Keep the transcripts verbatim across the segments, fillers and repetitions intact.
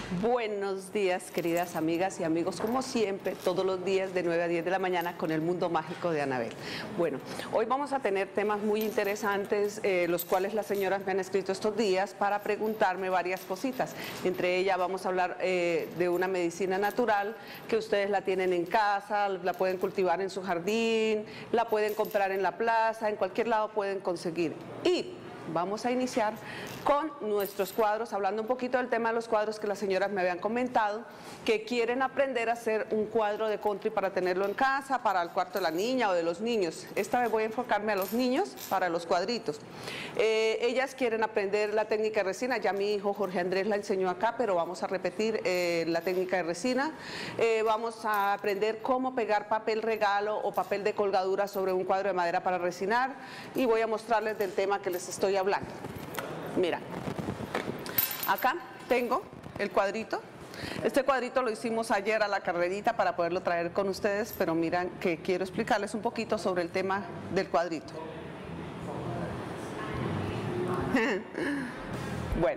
Buenos días, queridas amigas y amigos, como siempre, todos los días de nueve a diez de la mañana con el mundo mágico de Anabel. Bueno, hoy vamos a tener temas muy interesantes, eh, los cuales las señoras me han escrito estos días para preguntarme varias cositas. Entre ellas vamos a hablar eh, de una medicina natural que ustedes la tienen en casa, la pueden cultivar en su jardín, la pueden comprar en la plaza, en cualquier lado pueden conseguir. Y vamos a iniciar con nuestros cuadros, hablando un poquito del tema de los cuadros que las señoras me habían comentado, que quieren aprender a hacer un cuadro de country para tenerlo en casa, para el cuarto de la niña o de los niños. Esta vez voy a enfocarme a los niños para los cuadritos. Eh, ellas quieren aprender la técnica de resina, ya mi hijo Jorge Andrés la enseñó acá, pero vamos a repetir eh, la técnica de resina. Eh, vamos a aprender cómo pegar papel regalo o papel de colgadura sobre un cuadro de madera para resinar, y voy a mostrarles del tema que les estoy hablando. Mira, acá tengo el cuadrito. Este cuadrito lo hicimos ayer a la carrerita para poderlo traer con ustedes, pero miran que quiero explicarles un poquito sobre el tema del cuadrito. Bueno,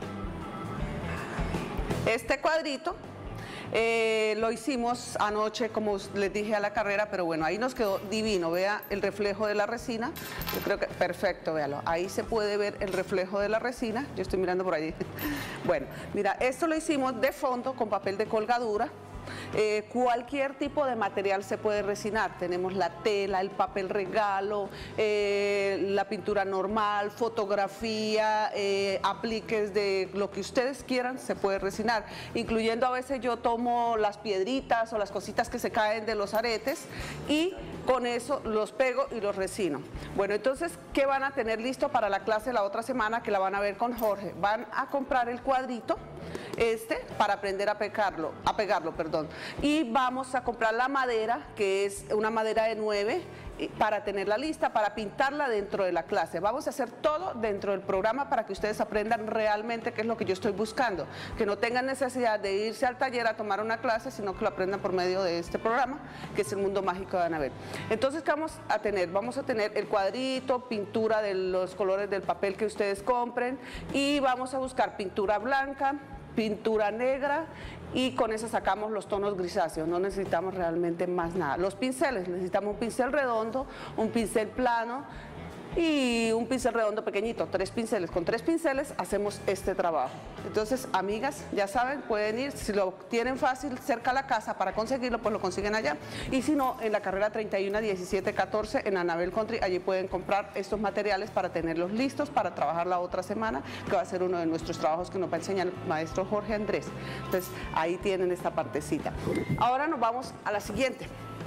este cuadrito Eh, lo hicimos anoche, como les dije, a la carrera, pero bueno, ahí nos quedó divino. Vea el reflejo de la resina, yo creo que perfecto, véalo, ahí se puede ver el reflejo de la resina, yo estoy mirando por allí. Bueno, mira, esto lo hicimos de fondo con papel de colgadura. Eh, cualquier tipo de material se puede resinar, tenemos la tela, el papel regalo, eh, la pintura normal, fotografía, eh, apliques de lo que ustedes quieran, se puede resinar, incluyendo a veces yo tomo las piedritas o las cositas que se caen de los aretes y con eso los pego y los resino. Bueno, entonces, ¿qué van a tener listo para la clase la otra semana que la van a ver con Jorge? Van a comprar el cuadrito este para aprender a pegarlo, a pegarlo, perdón. Y vamos a comprar la madera, que es una madera de nueve, para tenerla lista, para pintarla dentro de la clase. Vamos a hacer todo dentro del programa para que ustedes aprendan realmente qué es lo que yo estoy buscando, que no tengan necesidad de irse al taller a tomar una clase, sino que lo aprendan por medio de este programa, que es el mundo mágico de Anabel. Entonces, ¿qué vamos a tener? Vamos a tener el cuadrito, pintura de los colores del papel que ustedes compren, y vamos a buscar pintura blanca, pintura negra, y con eso sacamos los tonos grisáceos. No necesitamos realmente más nada. Los pinceles, necesitamos un pincel redondo, un pincel plano y un pincel redondo pequeñito, tres pinceles. Con tres pinceles hacemos este trabajo. Entonces, amigas, ya saben, pueden ir, si lo tienen fácil cerca a la casa para conseguirlo, pues lo consiguen allá, y si no, en la carrera treinta y uno, diecisiete, catorce en Anabel Country, allí pueden comprar estos materiales para tenerlos listos para trabajar la otra semana, que va a ser uno de nuestros trabajos que nos va a enseñar el maestro Jorge Andrés. Entonces, ahí tienen esta partecita. Ahora nos vamos a la siguiente.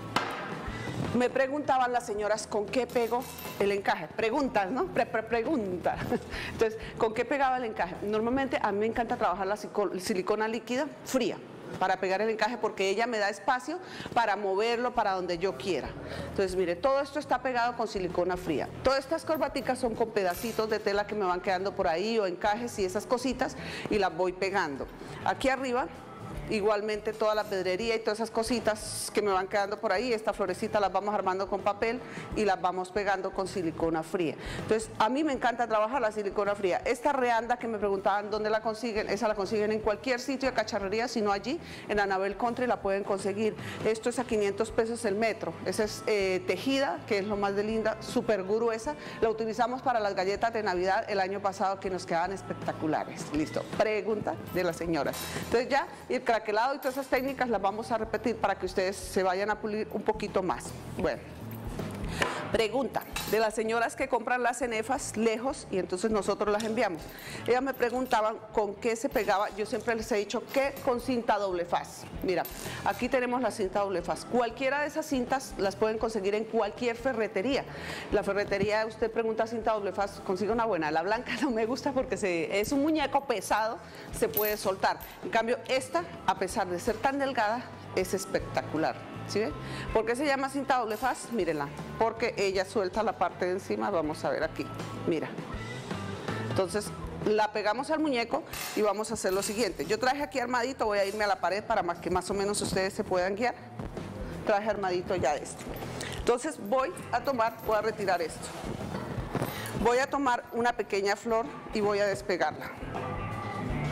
Me preguntaban las señoras con qué pego el encaje. Preguntas, ¿no? Pre -pre Pregunta. Entonces, ¿con qué pegaba el encaje? Normalmente a mí me encanta trabajar la silicona líquida fría para pegar el encaje, porque ella me da espacio para moverlo para donde yo quiera. Entonces, mire, todo esto está pegado con silicona fría. Todas estas corbaticas son con pedacitos de tela que me van quedando por ahí, o encajes y esas cositas, y las voy pegando. Aquí arriba, igualmente toda la pedrería y todas esas cositas que me van quedando por ahí, esta florecita las vamos armando con papel y las vamos pegando con silicona fría. Entonces, a mí me encanta trabajar la silicona fría. Esta reanda que me preguntaban dónde la consiguen, esa la consiguen en cualquier sitio de cacharrería, sino allí en Anabel Country la pueden conseguir. Esto es a quinientos pesos el metro. Esa es eh, tejida, que es lo más de linda, súper gruesa. La utilizamos para las galletas de Navidad el año pasado, que nos quedaban espectaculares. Listo, pregunta de las señoras. Entonces, ya ir craquelado y todas esas técnicas las vamos a repetir para que ustedes se vayan a pulir un poquito más. Bueno, pregunta de las señoras que compran las cenefas lejos y entonces nosotros las enviamos. Ellas me preguntaban con qué se pegaba. Yo siempre les he dicho que con cinta doble faz. Mira, aquí tenemos la cinta doble faz. Cualquiera de esas cintas las pueden conseguir en cualquier ferretería. La ferretería, usted pregunta cinta doble faz, consigue una buena. La blanca no me gusta porque se, es un muñeco pesado, se puede soltar. En cambio, esta, a pesar de ser tan delgada, es espectacular. ¿Sí ve? ¿Por qué se llama cinta doble faz? Mírenla, porque ella suelta la parte de encima. Vamos a ver aquí, mira. Entonces, la pegamos al muñeco y vamos a hacer lo siguiente. Yo traje aquí armadito, voy a irme a la pared para que más o menos ustedes se puedan guiar. Traje armadito ya esto. Entonces voy a tomar, voy a retirar esto. Voy a tomar una pequeña flor y voy a despegarla.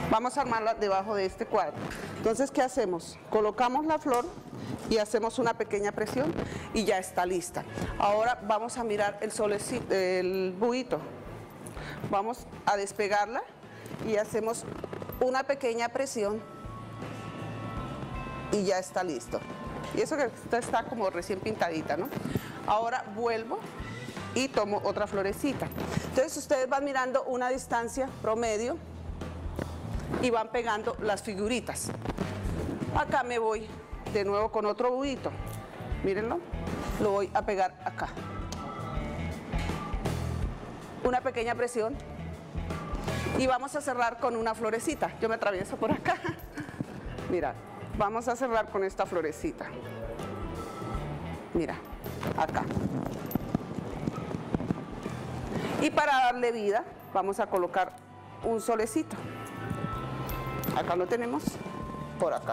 Vamos a armarla debajo de este cuadro. Entonces, ¿qué hacemos? Colocamos la flor y hacemos una pequeña presión y ya está lista. Ahora vamos a mirar el solecito, el buito. Vamos a despegarla y hacemos una pequeña presión y ya está listo. Y eso que esta está como recién pintadita, ¿no? Ahora vuelvo y tomo otra florecita. Entonces ustedes van mirando una distancia promedio y van pegando las figuritas. Acá me voy de nuevo con otro buito. Mírenlo, lo voy a pegar acá. Una pequeña presión y vamos a cerrar con una florecita. Yo me atravieso por acá. Mira, vamos a cerrar con esta florecita. Mira, acá. Y para darle vida, vamos a colocar un solecito. Acá lo tenemos, por acá.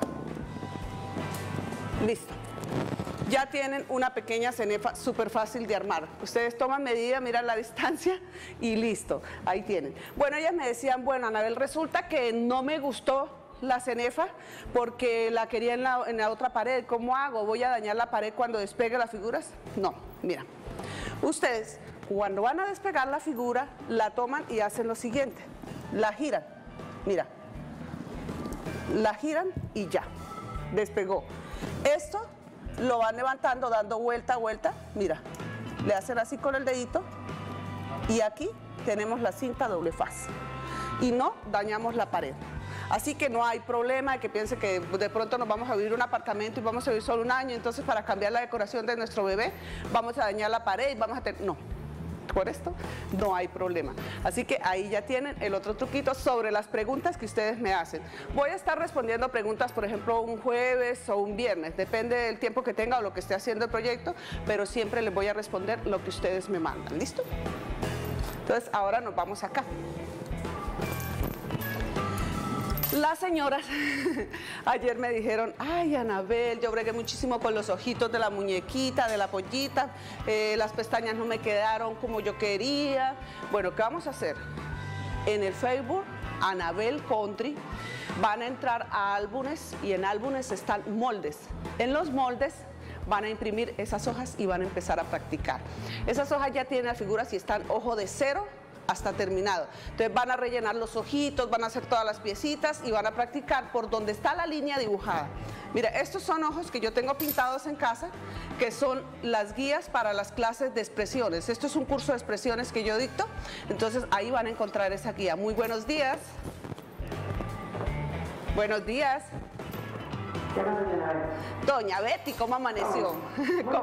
Listo. Ya tienen una pequeña cenefa súper fácil de armar. Ustedes toman medida, miran la distancia y listo, ahí tienen. Bueno, ellas me decían, bueno, Anabel, resulta que no me gustó la cenefa porque la quería en la, en la otra pared. ¿Cómo hago? ¿Voy a dañar la pared cuando despegue las figuras? No, mira. Ustedes, cuando van a despegar la figura, la toman y hacen lo siguiente. La giran, mira. La giran y ya, despegó. Esto lo van levantando, dando vuelta, vuelta, mira, le hacen así con el dedito y aquí tenemos la cinta doble faz y no dañamos la pared. Así que no hay problema de que piense que de pronto nos vamos a vivir un apartamento y vamos a vivir solo un año, entonces para cambiar la decoración de nuestro bebé vamos a dañar la pared y vamos a tener... No. Por esto no hay problema. Así que ahí ya tienen el otro truquito sobre las preguntas que ustedes me hacen. Voy a estar respondiendo preguntas, por ejemplo, un jueves o un viernes, depende del tiempo que tenga o lo que esté haciendo el proyecto, pero siempre les voy a responder lo que ustedes me mandan. ¿Listo? Entonces ahora nos vamos acá. Las señoras ayer me dijeron, ay, Anabel, yo bregué muchísimo con los ojitos de la muñequita, de la pollita, eh, las pestañas no me quedaron como yo quería. Bueno, ¿qué vamos a hacer? En el Facebook, Anabel Country, van a entrar a álbumes y en álbumes están moldes. En los moldes van a imprimir esas hojas y van a empezar a practicar. Esas hojas ya tienen las figuras y están ojo de cero hasta terminado. Entonces van a rellenar los ojitos, van a hacer todas las piecitas y van a practicar por donde está la línea dibujada. Mira, estos son ojos que yo tengo pintados en casa, que son las guías para las clases de expresiones. Esto es un curso de expresiones que yo dicto, entonces ahí van a encontrar esa guía. Muy buenos días. Buenos días. Doña Betty, ¿cómo amaneció? ¿Cómo?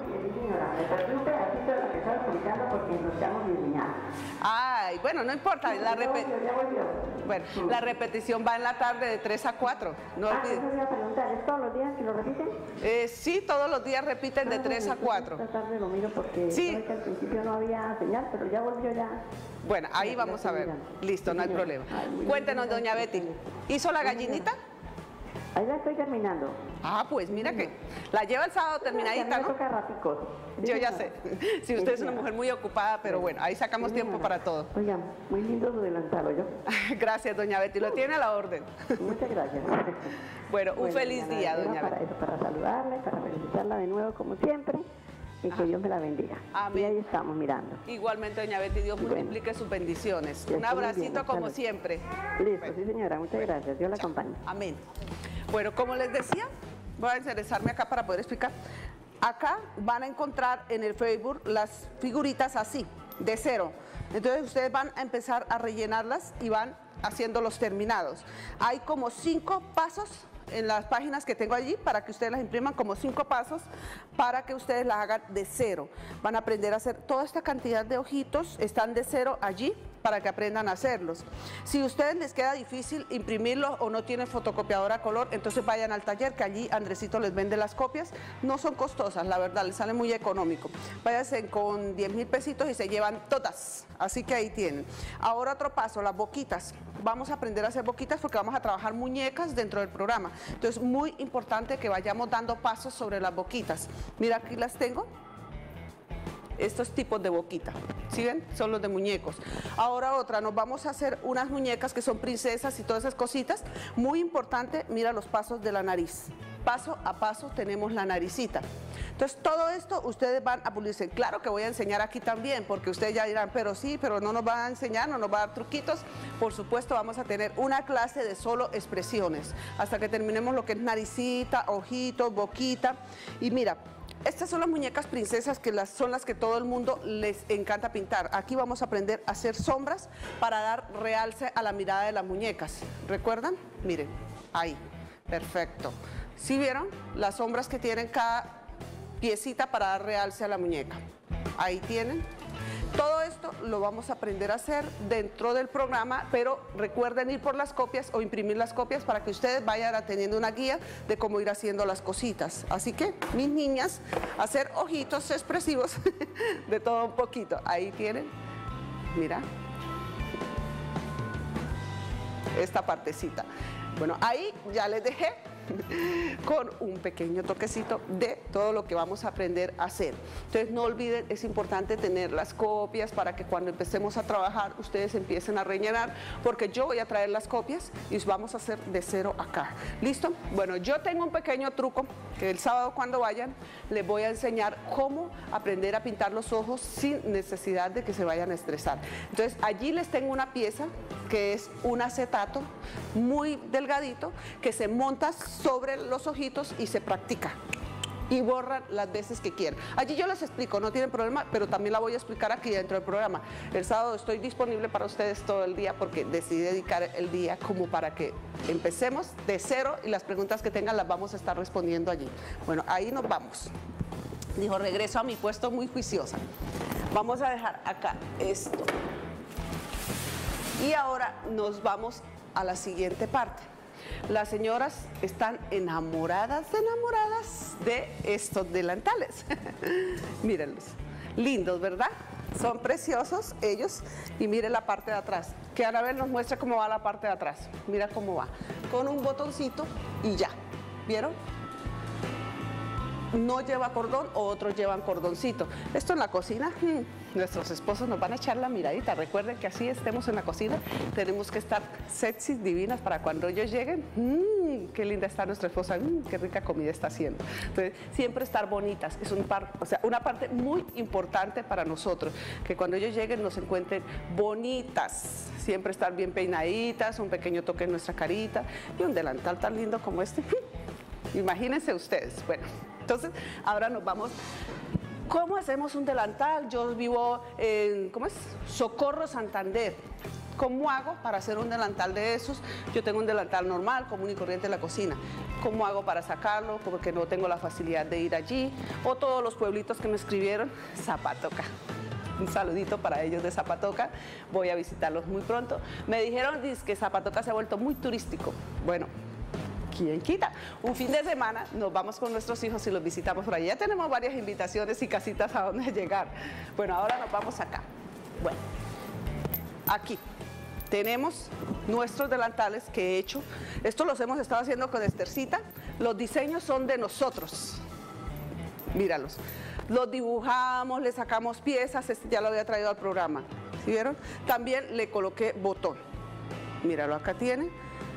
Ay, bueno, no importa, la, repet... bueno, la repetición va en la tarde de tres a cuatro, no ah, olviden. Eso voy a preguntar, ¿es todos los días que lo repiten? Eh, sí, todos los días repiten de tres a cuatro. Esta tarde lo miro porque sí. al principio no había señal, pero ya volvió ya. Bueno, ahí ya, vamos ya a ver. Mirando. Listo, sí, no hay señora. problema. Ay, Cuéntenos, bien, doña Betty, ¿hizo la gallinita? Ahí la estoy terminando. Ah, pues mira que la lleva el sábado terminadita, ¿no? Yo ya sé. Si usted es una mujer muy ocupada, pero bueno, ahí sacamos tiempo para todo. Oiga, muy lindo su delantal, ¿yo? Gracias, doña Betty, lo tiene a la orden. Muchas gracias. Bueno, un bueno, feliz día, doña para Betty. Eso, para saludarle, para felicitarla de nuevo como siempre. Y que ah. Dios me la bendiga. Amén. Y ahí estamos mirando. Igualmente, doña Betty, Dios bueno. multiplique sus bendiciones. Un abracito bien, como siempre. Listo, bueno. sí señora, muchas bueno. gracias. Dios la acompañe. Amén. Bueno, como les decía, voy a enderezarme acá para poder explicar. Acá van a encontrar en el Facebook las figuritas así, de cero. Entonces ustedes van a empezar a rellenarlas y van haciendo los terminados. Hay como cinco pasos en las páginas que tengo allí para que ustedes las impriman, como cinco pasos para que ustedes las hagan de cero. Van a aprender a hacer toda esta cantidad de ojitos, están de cero allí para que aprendan a hacerlos. Si a ustedes les queda difícil imprimirlos o no tienen fotocopiadora a color, entonces vayan al taller que allí Andresito les vende las copias. No son costosas, la verdad, les sale muy económico. Váyanse con diez mil pesitos y se llevan todas. Así que ahí tienen. Ahora otro paso, las boquitas. Vamos a aprender a hacer boquitas porque vamos a trabajar muñecas dentro del programa. Entonces, muy importante que vayamos dando pasos sobre las boquitas. Mira, aquí las tengo. estos tipos de boquita. ¿Sí ven? Son los de muñecos. Ahora otra, nos vamos a hacer unas muñecas que son princesas y todas esas cositas. Muy importante, mira los pasos de la nariz. Paso a paso tenemos la naricita. Entonces todo esto ustedes van a pulirse. Claro que voy a enseñar aquí también, porque ustedes ya dirán, pero sí, pero no nos van a enseñar, no nos va a dar truquitos. Por supuesto vamos a tener una clase de solo expresiones, hasta que terminemos lo que es naricita, ojitos, boquita. Y mira, estas son las muñecas princesas que las, son las que todo el mundo les encanta pintar. Aquí vamos a aprender a hacer sombras para dar realce a la mirada de las muñecas. ¿Recuerdan? Miren, ahí, perfecto. ¿Sí vieron? Las sombras que tienen cada piecita para dar realce a la muñeca. Ahí tienen. Todo esto lo vamos a aprender a hacer dentro del programa, pero recuerden ir por las copias o imprimir las copias para que ustedes vayan teniendo una guía de cómo ir haciendo las cositas. Así que, mis niñas, hacer ojitos expresivos de todo un poquito. Ahí tienen. Mira. Esta partecita. Bueno, ahí ya les dejé con un pequeño toquecito de todo lo que vamos a aprender a hacer. Entonces no olviden, es importante tener las copias para que cuando empecemos a trabajar ustedes empiecen a rellenar, porque yo voy a traer las copias y vamos a hacer de cero acá. ¿Listo? Bueno, yo tengo un pequeño truco que el sábado cuando vayan les voy a enseñar cómo aprender a pintar los ojos sin necesidad de que se vayan a estresar. Entonces allí les tengo una pieza que es un acetato muy delgadito que se monta sobre los ojitos y se practica y borran las veces que quieran. Allí yo les explico, no tienen problema, pero también la voy a explicar aquí dentro del programa. El sábado estoy disponible para ustedes todo el día porque decidí dedicar el día como para que empecemos de cero y las preguntas que tengan las vamos a estar respondiendo allí. Bueno, ahí nos vamos. Dijo, regreso a mi puesto muy juiciosa. Vamos a dejar acá esto. Y ahora nos vamos a la siguiente parte. Las señoras están enamoradas, enamoradas de estos delantales. Mírenlos, lindos, ¿verdad? Son preciosos ellos. Y miren la parte de atrás, que Anabel nos muestra cómo va la parte de atrás. Mira cómo va, con un botoncito y ya, ¿vieron? No lleva cordón o otros llevan cordoncito. Esto en la cocina, hmm, nuestros esposos nos van a echar la miradita. Recuerden que así estemos en la cocina, tenemos que estar sexys, divinas para cuando ellos lleguen. Mmm, qué linda está nuestra esposa, mmm, qué rica comida está haciendo. Entonces, siempre estar bonitas es un par, o sea, una parte muy importante para nosotros, que cuando ellos lleguen nos encuentren bonitas. Siempre estar bien peinaditas, un pequeño toque en nuestra carita y un delantal tan lindo como este. Imagínense ustedes. Bueno, entonces ahora nos vamos. ¿Cómo hacemos un delantal? Yo vivo en, ¿cómo es? Socorro, Santander. ¿Cómo hago para hacer un delantal de esos? Yo tengo un delantal normal, común y corriente en la cocina. ¿Cómo hago para sacarlo? Porque no tengo la facilidad de ir allí. O todos los pueblitos que me escribieron, Zapatoca. Un saludito para ellos de Zapatoca, voy a visitarlos muy pronto. Me dijeron que Zapatoca se ha vuelto muy turístico. Bueno, ¿quién quita? Un fin de semana nos vamos con nuestros hijos y los visitamos por allí. Ya tenemos varias invitaciones y casitas a donde llegar. Bueno, ahora nos vamos acá. Bueno, aquí tenemos nuestros delantales que he hecho. Estos los hemos estado haciendo con Estercita. Los diseños son de nosotros. Míralos. Los dibujamos, le sacamos piezas. Este ya lo había traído al programa. ¿Sí vieron? También le coloqué botón. Míralo, acá tiene.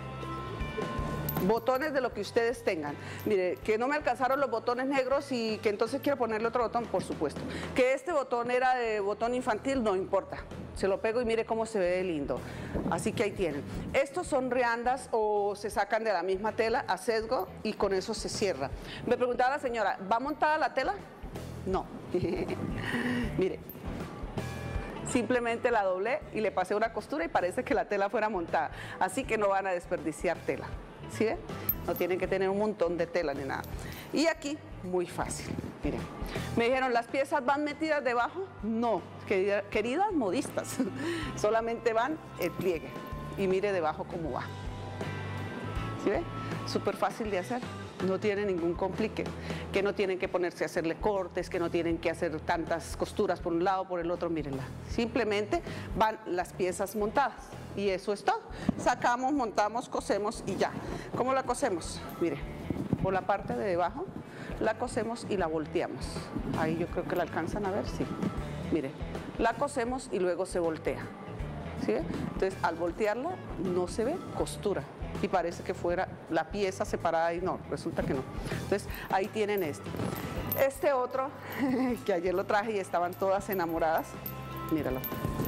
Botones de lo que ustedes tengan. Mire, que no me alcanzaron los botones negros y que entonces quiero ponerle otro botón, por supuesto. Que este botón era de botón infantil, no importa. Se lo pego y mire cómo se ve de lindo. Así que ahí tienen. Estos son riandas o se sacan de la misma tela a sesgo y con eso se cierra. Me preguntaba la señora, ¿va montada la tela? No. Mire. Simplemente la doblé y le pasé una costura y parece que la tela fuera montada. Así que no van a desperdiciar tela. ¿Sí ven? No tienen que tener un montón de tela ni nada. Y aquí, muy fácil. Miren, me dijeron, ¿las piezas van metidas debajo? No, querida, queridas modistas. Solamente van el pliegue. Y mire debajo cómo va. ¿Sí ven? Súper fácil de hacer. No tiene ningún complique, que no tienen que ponerse a hacerle cortes, que no tienen que hacer tantas costuras por un lado, por el otro, mírenla. Simplemente van las piezas montadas y eso es todo. Sacamos, montamos, cosemos y ya. ¿Cómo la cosemos? Mire, por la parte de debajo la cosemos y la volteamos. Ahí yo creo que la alcanzan a ver, sí. Mire, la cosemos y luego se voltea. ¿Sí? Entonces, al voltearla no se ve costura y parece que fuera la pieza separada y no, resulta que no. Entonces, ahí tienen este. Este otro, que ayer lo traje y estaban todas enamoradas, míralo,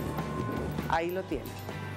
ahí lo tienen.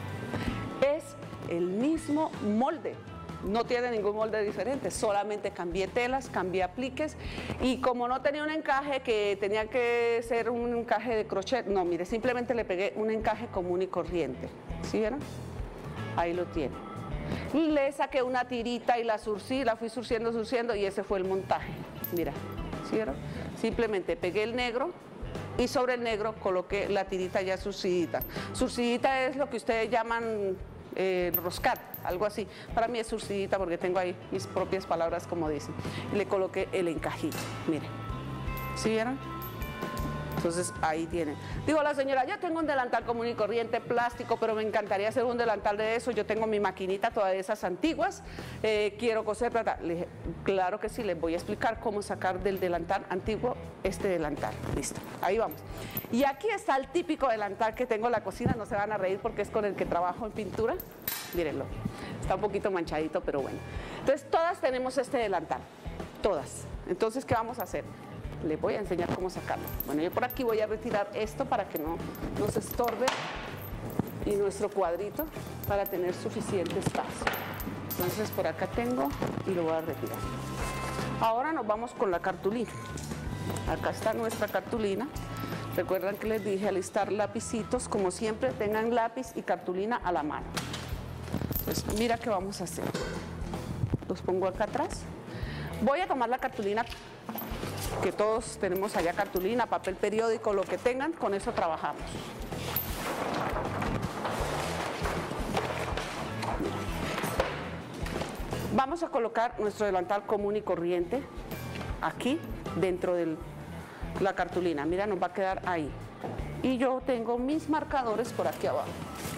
Es el mismo molde, no tiene ningún molde diferente, solamente cambié telas, cambié apliques y como no tenía un encaje que tenía que ser un encaje de crochet, no, mire, simplemente le pegué un encaje común y corriente, ¿sí vieron? Ahí lo tiene. Y le saqué una tirita y la surcí, la fui surciendo, surciendo y ese fue el montaje, mira, ¿sí vieron? Simplemente pegué el negro y sobre el negro coloqué la tirita ya surcidita. Surcidita es lo que ustedes llaman eh, roscar, algo así. Para mí es surcidita porque tengo ahí mis propias palabras como dicen. Y le coloqué el encajito, miren. ¿Sí vieron? Entonces ahí tienen. Digo la señora, yo tengo un delantal común y corriente, plástico, pero me encantaría hacer un delantal de eso. Yo tengo mi maquinita, todas esas antiguas, eh, quiero coser, plata. Le dije, claro que sí, les voy a explicar cómo sacar del delantal antiguo este delantal. Listo, ahí vamos. Y aquí está el típico delantal que tengo en la cocina, no se van a reír porque es con el que trabajo en pintura. Mírenlo, está un poquito manchadito, pero bueno. Entonces todas tenemos este delantal, todas. Entonces, ¿qué vamos a hacer? Les voy a enseñar cómo sacarlo. Bueno, yo por aquí voy a retirar esto para que no nos estorbe y nuestro cuadrito para tener suficiente espacio. Entonces por acá tengo y lo voy a retirar. Ahora nos vamos con la cartulina. Acá está nuestra cartulina. Recuerdan que les dije alistar lapicitos, como siempre tengan lápiz y cartulina a la mano. Entonces mira qué vamos a hacer. Los pongo acá atrás. Voy a tomar la cartulina, que todos tenemos allá cartulina, papel periódico, lo que tengan, con eso trabajamos. Vamos a colocar nuestro delantal común y corriente aquí dentro de la cartulina. Mira, nos va a quedar ahí. Y yo tengo mis marcadores por aquí abajo.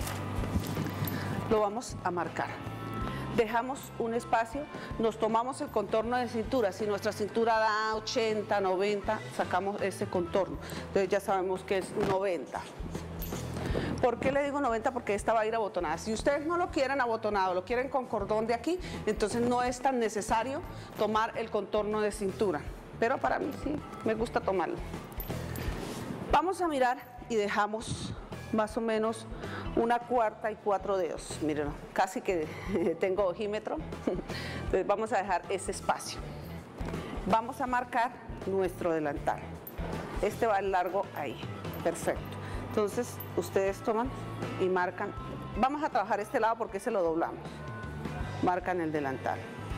Lo vamos a marcar. Dejamos un espacio, nos tomamos el contorno de cintura. Si nuestra cintura da ochenta, noventa, sacamos ese contorno. Entonces ya sabemos que es noventa. ¿Por qué le digo noventa? Porque esta va a ir abotonada. Si ustedes no lo quieren abotonado, lo quieren con cordón de aquí, entonces no es tan necesario tomar el contorno de cintura. Pero para mí sí, me gusta tomarlo. Vamos a mirar y dejamos más o menos una cuarta y cuatro dedos. Miren, casi que tengo ojímetro. Entonces vamos a dejar ese espacio. Vamos a marcar nuestro delantal. Este va al largo ahí. Perfecto. Entonces ustedes toman y marcan. Vamos a trabajar este lado porque se lo doblamos. Marcan el delantal.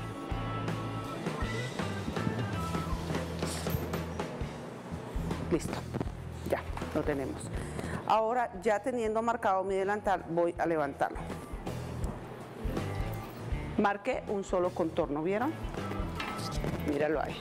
Listo. Ya, lo tenemos. Ahora, ya teniendo marcado mi delantal, voy a levantarlo. Marqué un solo contorno, ¿vieron? Míralo ahí.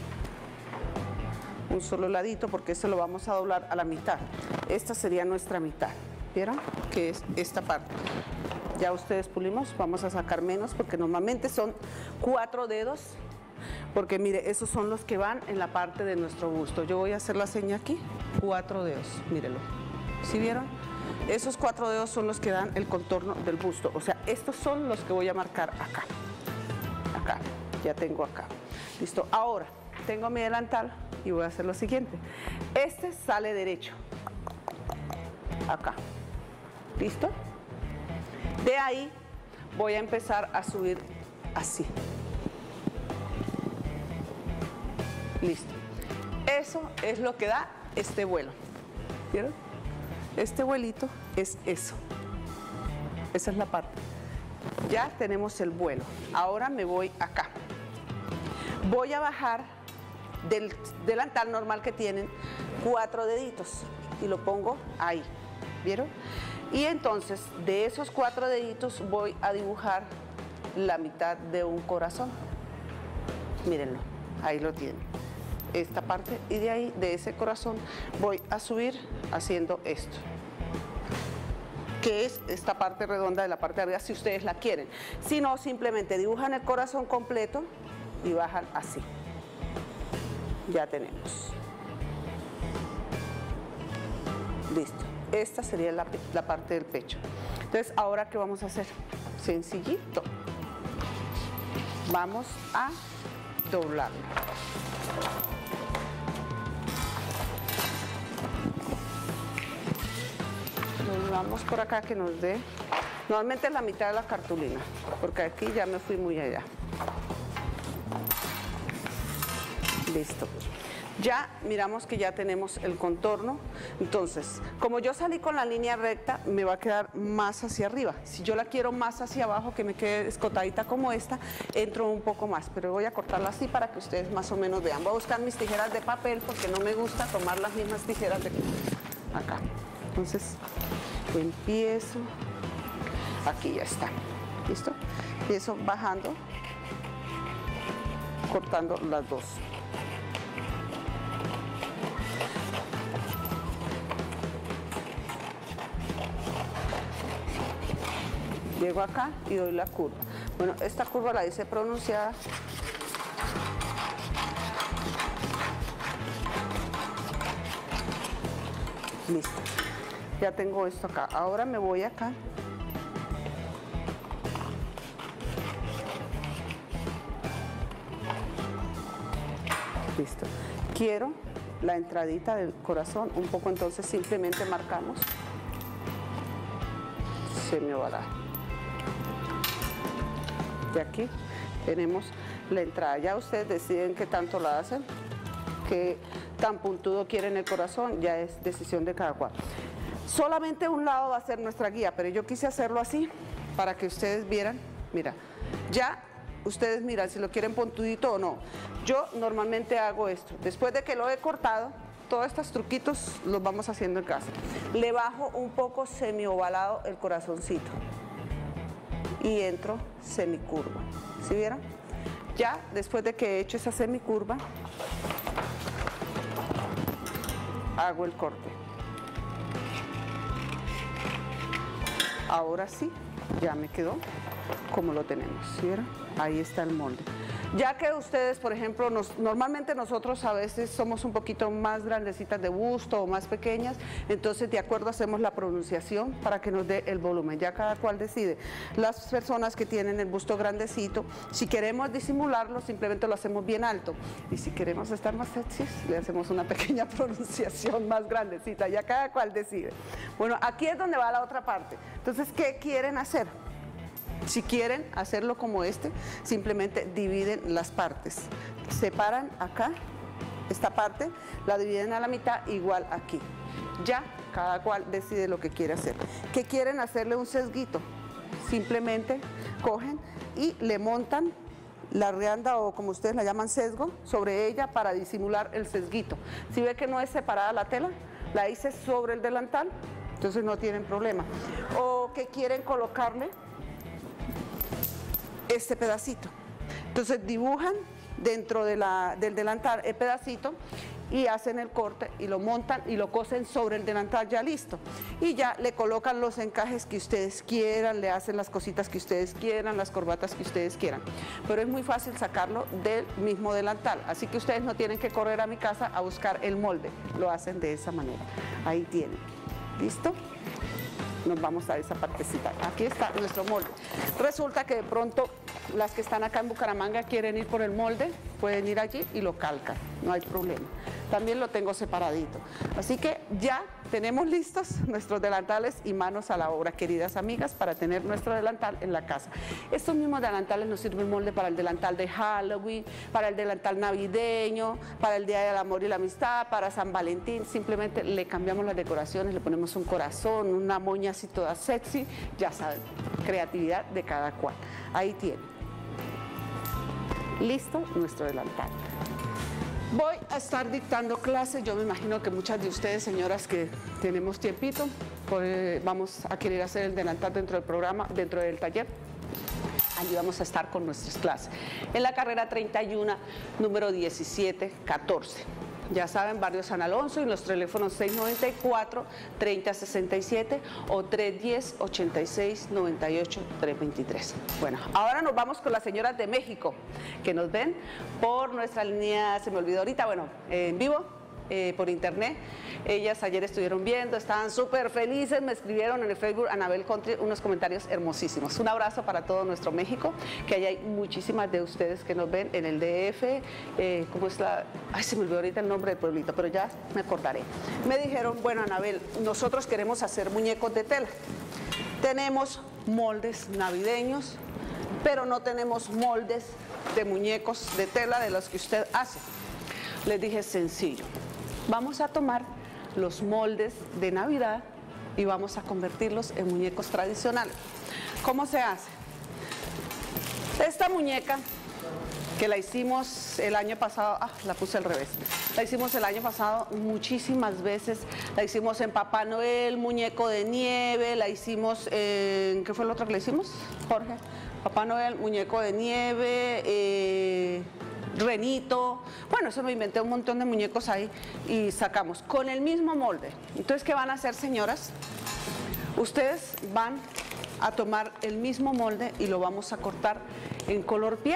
Un solo ladito, porque eso lo vamos a doblar a la mitad. Esta sería nuestra mitad, ¿vieron? Que es esta parte. Ya ustedes pulimos, vamos a sacar menos, porque normalmente son cuatro dedos. Porque mire, esos son los que van en la parte de nuestro busto. Yo voy a hacer la seña aquí, cuatro dedos, mírelo. ¿Sí vieron? Esos cuatro dedos son los que dan el contorno del busto. O sea, estos son los que voy a marcar acá. Acá, ya tengo acá. Listo, ahora tengo mi delantal y voy a hacer lo siguiente. Este sale derecho. Acá. ¿Listo? De ahí voy a empezar a subir así. Listo. Eso es lo que da este vuelo. ¿Vieron? Este vuelito es eso. Esa es la parte. Ya tenemos el vuelo. Ahora me voy acá. Voy a bajar del delantal normal que tienen cuatro deditos y lo pongo ahí. ¿Vieron? Y entonces de esos cuatro deditos voy a dibujar la mitad de un corazón. Mírenlo. Ahí lo tienen. Esta parte, y de ahí, de ese corazón, voy a subir haciendo esto, que es esta parte redonda de la parte de arriba, si ustedes la quieren. Si no, simplemente dibujan el corazón completo y bajan así. ya tenemos. Listo. Esta sería la, la parte del pecho. Entonces, ¿ahora qué vamos a hacer? Sencillito. Vamos a doblarlo. Doblamos por acá que nos dé, normalmente la mitad de la cartulina, porque aquí ya me fui muy allá. Listo. Ya miramos que ya tenemos el contorno. Entonces, como yo salí con la línea recta, me va a quedar más hacia arriba. Si yo la quiero más hacia abajo, que me quede escotadita como esta, entro un poco más, pero voy a cortarla así para que ustedes más o menos vean. Voy a buscar mis tijeras de papel porque no me gusta tomar las mismas tijeras de acá. Entonces, empiezo, aquí ya está, ¿listo? Empiezo bajando, cortando las dos. Llego acá y doy la curva. Bueno, esta curva la hice pronunciada. Listo. Ya tengo esto acá. Ahora me voy acá. Listo. Quiero la entradita del corazón un poco, entonces simplemente marcamos semiovalado. De aquí tenemos la entrada. Ya ustedes deciden qué tanto la hacen, qué tan puntudo quieren el corazón, ya es decisión de cada cual. Solamente un lado va a ser nuestra guía, pero yo quise hacerlo así para que ustedes vieran. Mira, ya ustedes miran si lo quieren puntudito o no. Yo normalmente hago esto. Después de que lo he cortado, todos estos truquitos los vamos haciendo en casa. Le bajo un poco semiovalado el corazoncito y entro semicurva. ¿Sí vieron? Ya después de que he hecho esa semicurva, hago el corte. Ahora sí, ya me quedó como lo tenemos. ¿Sí vieron? Ahí está el molde. Ya que ustedes, por ejemplo, nos, normalmente nosotros a veces somos un poquito más grandecitas de busto o más pequeñas, entonces de acuerdo hacemos la pronunciación para que nos dé el volumen. Ya cada cual decide. Las personas que tienen el busto grandecito, si queremos disimularlo, simplemente lo hacemos bien alto. Y si queremos estar más sexy, le hacemos una pequeña pronunciación más grandecita. Ya cada cual decide. Bueno, aquí es donde va la otra parte. Entonces, ¿qué quieren hacer? Si quieren hacerlo como este, simplemente dividen las partes. Separan acá, esta parte, la dividen a la mitad, igual aquí. Ya, cada cual decide lo que quiere hacer. ¿Qué quieren hacerle un sesguito? Simplemente cogen y le montan la rianda o como ustedes la llaman sesgo sobre ella para disimular el sesguito. Si ve que no es separada la tela, la hice sobre el delantal, entonces no tienen problema. O que quieren colocarle este pedacito. Entonces dibujan dentro de la, del delantal el pedacito y hacen el corte y lo montan y lo cosen sobre el delantal ya listo. Y ya le colocan los encajes que ustedes quieran, le hacen las cositas que ustedes quieran, las corbatas que ustedes quieran. Pero es muy fácil sacarlo del mismo delantal, así que ustedes no tienen que correr a mi casa a buscar el molde, lo hacen de esa manera. Ahí tienen. ¿Listo? Nos vamos a esa partecita. Aquí está nuestro molde. Resulta que de pronto las que están acá en Bucaramanga quieren ir por el molde, pueden ir allí y lo calcan, no hay problema. También lo tengo separadito. Así que ya tenemos listos nuestros delantales y manos a la obra, queridas amigas, para tener nuestro delantal en la casa. Estos mismos delantales nos sirven molde para el delantal de Halloween, para el delantal navideño, para el Día del Amor y la Amistad, para San Valentín. Simplemente le cambiamos las decoraciones, le ponemos un corazón, una moña así toda sexy, ya saben, creatividad de cada cual. Ahí tienen. Listo nuestro delantal. Voy a estar dictando clases, yo me imagino que muchas de ustedes, señoras que tenemos tiempito, pues vamos a querer hacer el delantal dentro del programa, dentro del taller. Allí vamos a estar con nuestras clases. En la carrera treinta y uno, número diecisiete catorce. Ya saben, Barrio San Alonso y los teléfonos seis noventa y cuatro, treinta sesenta y siete o tres diez, ochenta y seis, noventa y ocho, trescientos veintitrés. Bueno, ahora nos vamos con las señoras de México que nos ven por nuestra línea, se me olvidó ahorita, bueno, eh, en vivo. Eh, por internet. Ellas ayer estuvieron viendo, estaban súper felices, me escribieron en el Facebook Anabel Country unos comentarios hermosísimos. Un abrazo para todo nuestro México, que hay muchísimas de ustedes que nos ven en el D F, eh, ¿cómo es la? Ay, se me olvidó ahorita el nombre del pueblito, pero ya me acordaré. Me dijeron, bueno, Anabel, nosotros queremos hacer muñecos de tela. Tenemos moldes navideños, pero no tenemos moldes de muñecos de tela de los que usted hace. Les dije, sencillo. Vamos a tomar los moldes de Navidad y vamos a convertirlos en muñecos tradicionales. ¿Cómo se hace? Esta muñeca que la hicimos el año pasado, ah, la puse al revés, la hicimos el año pasado muchísimas veces, la hicimos en Papá Noel, muñeco de nieve, la hicimos en, ¿qué fue lo otro que le hicimos, Jorge? Papá Noel, muñeco de nieve, eh... renito, bueno, eso me inventé un montón de muñecos ahí y sacamos con el mismo molde. Entonces, ¿qué van a hacer, señoras? Ustedes van a tomar el mismo molde y lo vamos a cortar en color piel.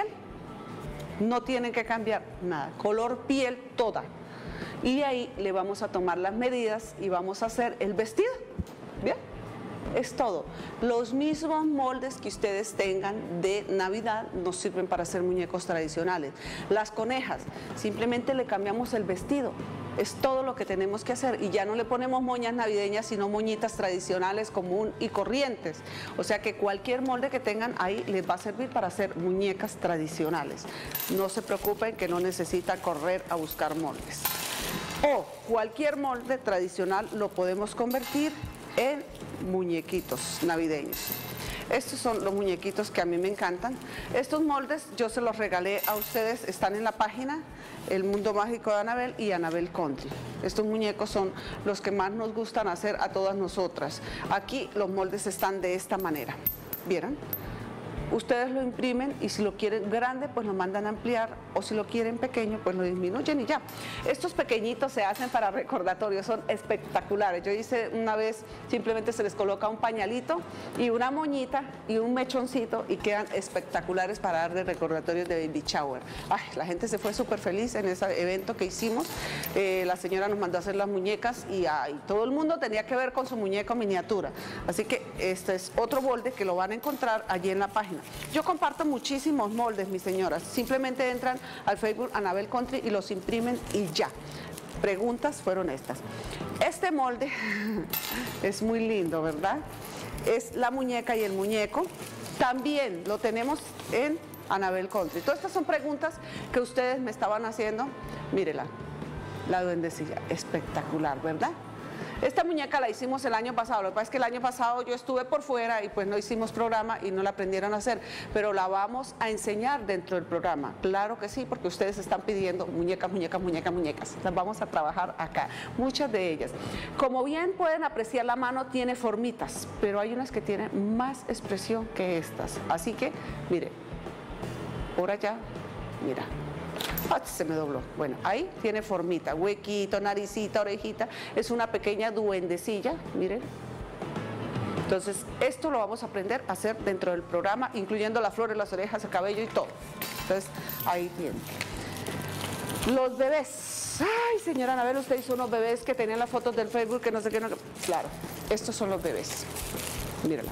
No tienen que cambiar nada, color piel toda. Y ahí le vamos a tomar las medidas y vamos a hacer el vestido. ¿Bien? Es todo. Los mismos moldes que ustedes tengan de Navidad nos sirven para hacer muñecos tradicionales. Las conejas, simplemente le cambiamos el vestido. Es todo lo que tenemos que hacer y ya no le ponemos moñas navideñas, sino moñitas tradicionales común y corrientes. O sea que cualquier molde que tengan ahí les va a servir para hacer muñecas tradicionales. No se preocupen que no necesitan correr a buscar moldes. O cualquier molde tradicional lo podemos convertir en muñequitos navideños. Estos son los muñequitos que a mí me encantan. Estos moldes yo se los regalé a ustedes, están en la página El Mundo Mágico de Anabel y Anabel Country. Estos muñecos son los que más nos gustan hacer a todas nosotras. Aquí los moldes están de esta manera, ¿vieron? Ustedes lo imprimen y si lo quieren grande, pues lo mandan a ampliar, o si lo quieren pequeño, pues lo disminuyen y ya. Estos pequeñitos se hacen para recordatorios, son espectaculares. Yo hice una vez, simplemente se les coloca un pañalito y una moñita y un mechoncito y quedan espectaculares para darle recordatorios de baby shower. Ay, la gente se fue súper feliz en ese evento que hicimos. Eh, la señora nos mandó a hacer las muñecas y ay, todo el mundo tenía que ver con su muñeco miniatura. Así que este es otro molde que lo van a encontrar allí en la página. Yo comparto muchísimos moldes, mis señoras. Simplemente entran al Facebook Anabel Country y los imprimen y ya. Preguntas fueron estas. Este molde es muy lindo, ¿verdad? Es la muñeca y el muñeco. También lo tenemos en Anabel Country. Todas estas son preguntas que ustedes me estaban haciendo. Mírela, la duendecilla. Espectacular, ¿verdad? Esta muñeca la hicimos el año pasado, lo que pasa es que el año pasado yo estuve por fuera y pues no hicimos programa y no la aprendieron a hacer, pero la vamos a enseñar dentro del programa, claro que sí, porque ustedes están pidiendo muñecas, muñecas, muñecas, muñecas, las vamos a trabajar acá, muchas de ellas. Como bien pueden apreciar, la mano tiene formitas, pero hay unas que tienen más expresión que estas, así que, mire, por allá, mira. ¡Ah, se me dobló! Bueno, ahí tiene formita, huequito, naricita, orejita. Es una pequeña duendecilla, miren. Entonces, esto lo vamos a aprender a hacer dentro del programa, incluyendo las flores, las orejas, el cabello y todo. Entonces, ahí tiene. Los bebés. Ay, señora Anabel, usted hizo unos bebés que tenían las fotos del Facebook, que no sé qué. No... Claro, estos son los bebés. Mírala.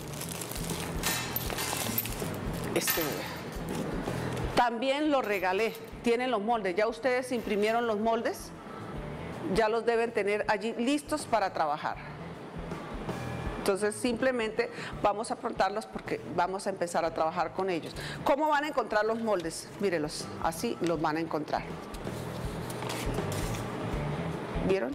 Este bebé. También lo regalé. Tienen los moldes, ya ustedes imprimieron los moldes, ya los deben tener allí listos para trabajar. Entonces simplemente vamos a afrontarlos porque vamos a empezar a trabajar con ellos. ¿Cómo van a encontrar los moldes? Mírenlos, así los van a encontrar. ¿Vieron?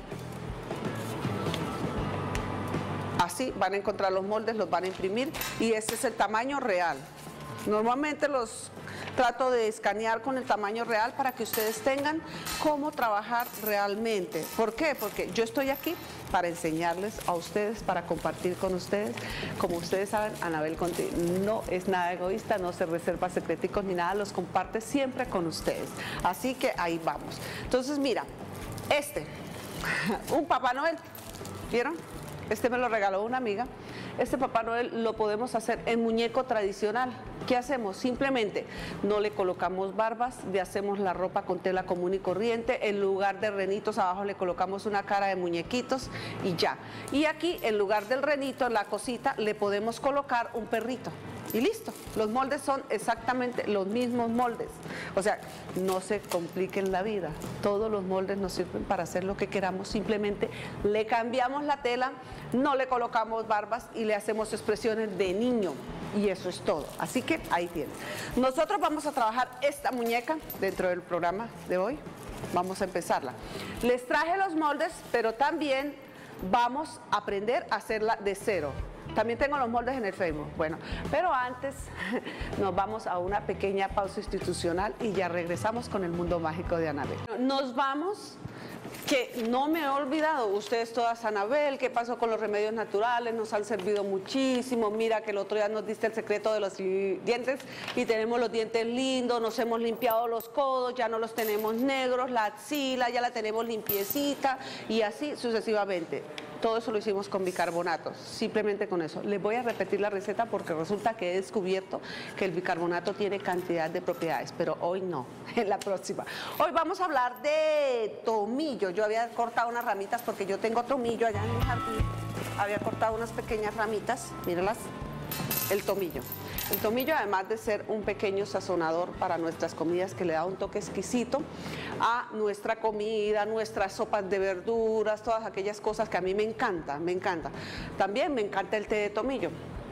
Así van a encontrar los moldes, los van a imprimir y este es el tamaño real. Normalmente los trato de escanear con el tamaño real para que ustedes tengan cómo trabajar realmente. ¿Por qué? Porque yo estoy aquí para enseñarles a ustedes, para compartir con ustedes. Como ustedes saben, Anabel Country no es nada egoísta, no se reserva secreticos ni nada, los comparte siempre con ustedes. Así que ahí vamos. Entonces, mira, Este, un Papá Noel, ¿vieron? Este me lo regaló una amiga. Este Papá Noel lo podemos hacer en muñeco tradicional. ¿Qué hacemos? Simplemente no le colocamos barbas, le hacemos la ropa con tela común y corriente, en lugar de renitos abajo le colocamos una cara de muñequitos y ya. Y aquí en lugar del renito, la cosita, le podemos colocar un perrito. Y listo, los moldes son exactamente los mismos moldes. O sea, no se compliquen la vida. Todos los moldes nos sirven para hacer lo que queramos. Simplemente le cambiamos la tela, no le colocamos barbas y le hacemos expresiones de niño. Y eso es todo. Así que ahí tienen. Nosotros vamos a trabajar esta muñeca dentro del programa de hoy. Vamos a empezarla. Les traje los moldes, pero también vamos a aprender a hacerla de cero. También tengo los moldes en el Facebook. Bueno, pero antes nos vamos a una pequeña pausa institucional y ya regresamos con el mundo mágico de Anabel. Nos vamos, que no me he olvidado, ustedes todas, Anabel, ¿qué pasó con los remedios naturales? Nos han servido muchísimo. Mira que el otro día nos diste el secreto de los dientes y tenemos los dientes lindos, nos hemos limpiado los codos, ya no los tenemos negros, la axila ya la tenemos limpiecita y así sucesivamente. Todo eso lo hicimos con bicarbonato, simplemente con eso. Les voy a repetir la receta porque resulta que he descubierto que el bicarbonato tiene cantidad de propiedades, pero hoy no, en la próxima. Hoy vamos a hablar de tomillo. Yo había cortado unas ramitas porque yo tengo tomillo allá en mi jardín. Había cortado unas pequeñas ramitas, mírenlas, el tomillo. El tomillo, además de ser un pequeño sazonador para nuestras comidas que le da un toque exquisito a nuestra comida, nuestras sopas de verduras, todas aquellas cosas que a mí me encanta, me encanta. También me encanta el té de tomillo.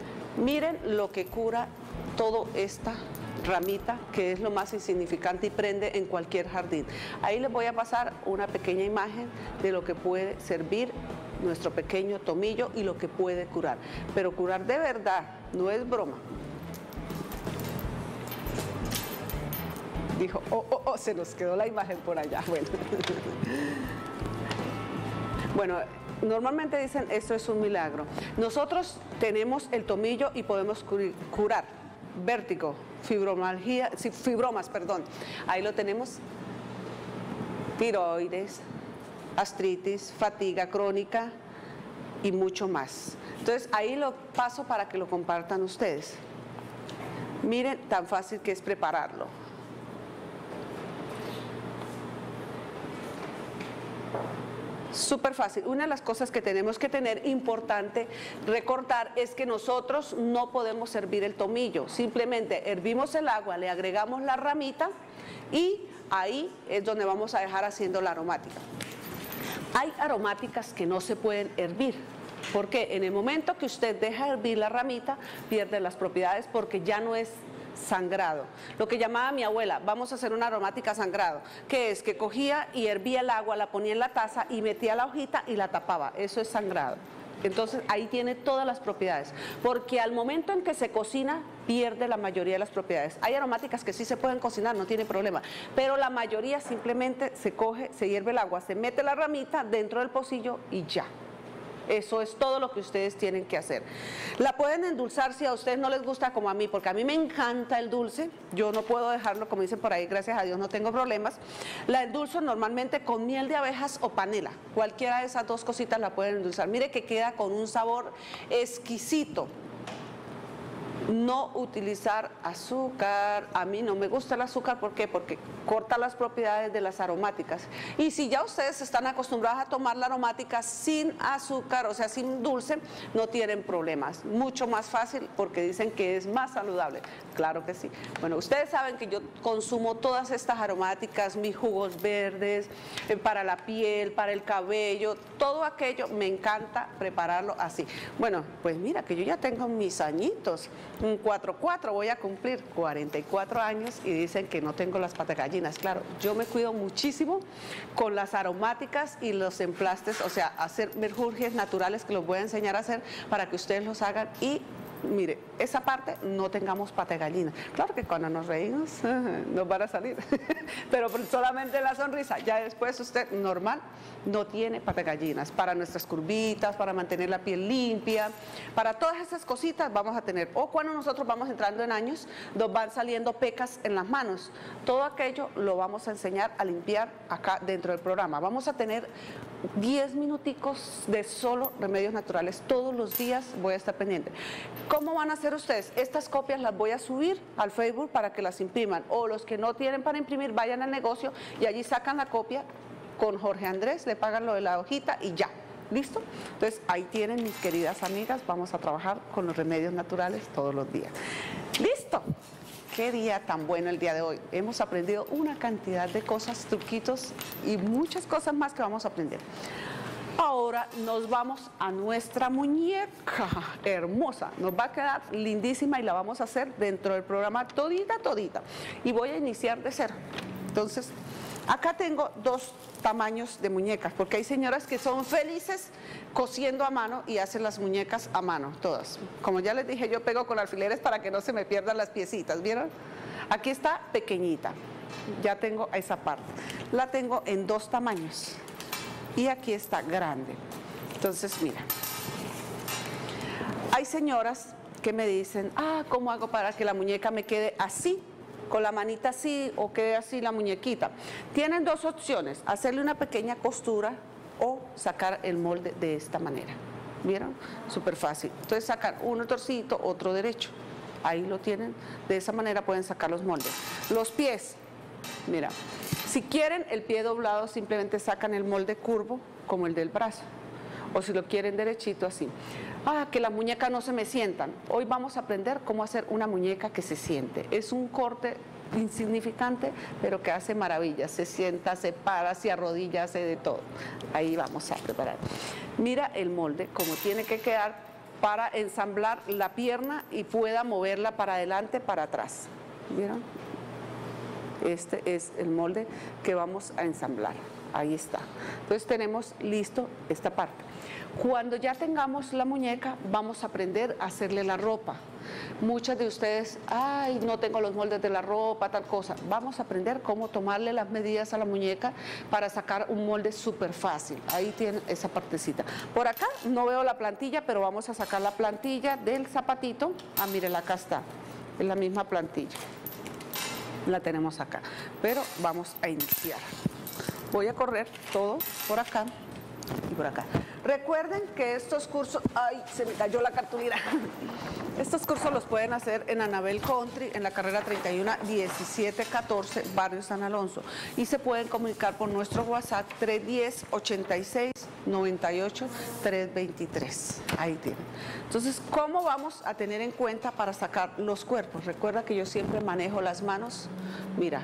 Miren lo que cura toda esta ramita, que es lo más insignificante y prende en cualquier jardín. Ahí les voy a pasar una pequeña imagen de lo que puede servir nuestro pequeño tomillo y lo que puede curar. Pero curar de verdad, no es broma. Dijo, oh, oh, oh, se nos quedó la imagen por allá. Bueno, bueno, normalmente dicen, esto es un milagro. Nosotros tenemos el tomillo y podemos curar vértigo, fibromalgia, fibromas, perdón. Ahí lo tenemos, tiroides, artritis, fatiga crónica y mucho más. Entonces, ahí lo paso para que lo compartan ustedes. Miren, tan fácil que es prepararlo. Súper fácil. Una de las cosas que tenemos que tener importante recordar es que nosotros no podemos hervir el tomillo. Simplemente hervimos el agua, le agregamos la ramita y ahí es donde vamos a dejar haciendo la aromática. Hay aromáticas que no se pueden hervir. Porque en el momento que usted deja hervir la ramita, pierde las propiedades porque ya no es sangrado. Lo que llamaba mi abuela, vamos a hacer una aromática sangrado, que es que cogía y hervía el agua, la ponía en la taza y metía la hojita y la tapaba. Eso es sangrado. Entonces ahí tiene todas las propiedades, porque al momento en que se cocina pierde la mayoría de las propiedades. Hay aromáticas que sí se pueden cocinar, no tiene problema, pero la mayoría simplemente se coge, se hierve el agua, se mete la ramita dentro del pocillo y ya. Eso es todo lo que ustedes tienen que hacer. La pueden endulzar si a ustedes no les gusta como a mí, porque a mí me encanta el dulce. Yo no puedo dejarlo, como dicen por ahí, gracias a Dios no tengo problemas. La endulzo normalmente con miel de abejas o panela. Cualquiera de esas dos cositas la pueden endulzar. Mire que queda con un sabor exquisito. No utilizar azúcar. A mí no me gusta el azúcar, ¿por qué? Porque corta las propiedades de las aromáticas. Y si ya ustedes están acostumbrados a tomar la aromática sin azúcar, o sea, sin dulce, no tienen problemas. Mucho más fácil porque dicen que es más saludable. Claro que sí. Bueno, ustedes saben que yo consumo todas estas aromáticas, mis jugos verdes, eh, para la piel, para el cabello, todo aquello me encanta prepararlo así. Bueno, pues mira que yo ya tengo mis añitos. Un cuatro cuatro, voy a cumplir cuarenta y cuatro años y dicen que no tengo las patas gallinas. Claro, yo me cuido muchísimo con las aromáticas y los emplastes, o sea, hacer menjurjes naturales que los voy a enseñar a hacer para que ustedes los hagan y mire, esa parte no tengamos pata de gallina. Claro que cuando nos reímos nos van a salir, pero solamente la sonrisa. Ya después usted normal no tiene pata de gallinas. Para nuestras curvitas, para mantener la piel limpia, para todas esas cositas vamos a tener. O cuando nosotros vamos entrando en años, nos van saliendo pecas en las manos. Todo aquello lo vamos a enseñar a limpiar acá dentro del programa. Vamos a tener diez minuticos de solo remedios naturales. Todos los días voy a estar pendiente. ¿Cómo van a hacer ustedes? Estas copias las voy a subir al Facebook para que las impriman. O los que no tienen para imprimir, vayan al negocio y allí sacan la copia con Jorge Andrés, le pagan lo de la hojita y ya. ¿Listo? Entonces ahí tienen, mis queridas amigas, vamos a trabajar con los remedios naturales todos los días. ¿Listo? Qué día tan bueno el día de hoy. Hemos aprendido una cantidad de cosas, truquitos y muchas cosas más que vamos a aprender. Ahora nos vamos a nuestra muñeca hermosa. Nos va a quedar lindísima y la vamos a hacer dentro del programa todita, todita. Y voy a iniciar de cero. Entonces, acá tengo dos tamaños de muñecas, porque hay señoras que son felices cosiendo a mano y hacen las muñecas a mano, todas. Como ya les dije, yo pego con alfileres para que no se me pierdan las piecitas, ¿vieron? Aquí está pequeñita, ya tengo esa parte. La tengo en dos tamaños y aquí está grande. Entonces, mira, hay señoras que me dicen, ah, ¿cómo hago para que la muñeca me quede así? Con la manita así o quede así la muñequita. Tienen dos opciones, hacerle una pequeña costura o sacar el molde de esta manera. ¿Vieron? Súper fácil. Entonces sacan uno torcidito, otro derecho. Ahí lo tienen. De esa manera pueden sacar los moldes. Los pies, mira, si quieren el pie doblado simplemente sacan el molde curvo como el del brazo. O si lo quieren derechito así. Ah, que las muñecas no se me sientan. Hoy vamos a aprender cómo hacer una muñeca que se siente. Es un corte insignificante, pero que hace maravillas. Se sienta, se para, se arrodilla, hace de todo. Ahí vamos a preparar. Mira el molde, como tiene que quedar para ensamblar la pierna y pueda moverla para adelante, para atrás. ¿Vieron? Este es el molde que vamos a ensamblar. Ahí está. Entonces tenemos listo esta parte. Cuando ya tengamos la muñeca, vamos a aprender a hacerle la ropa. Muchas de ustedes, ay, no tengo los moldes de la ropa, tal cosa. Vamos a aprender cómo tomarle las medidas a la muñeca para sacar un molde súper fácil. Ahí tienen esa partecita. Por acá no veo la plantilla, pero vamos a sacar la plantilla del zapatito. Ah, miren, acá está. Es la misma plantilla. La tenemos acá. Pero vamos a iniciar. Voy a correr todo por acá y por acá. Recuerden que estos cursos, ay, se me cayó la cartulina. Estos cursos los pueden hacer en Anabel Country, en la carrera treinta y uno, diecisiete catorce, Barrio San Alonso. Y se pueden comunicar por nuestro WhatsApp tres uno cero, ochenta y seis, noventa y ocho, trescientos veintitrés. Ahí tienen. Entonces, ¿cómo vamos a tener en cuenta para sacar los cuerpos? Recuerda que yo siempre manejo las manos. Mira,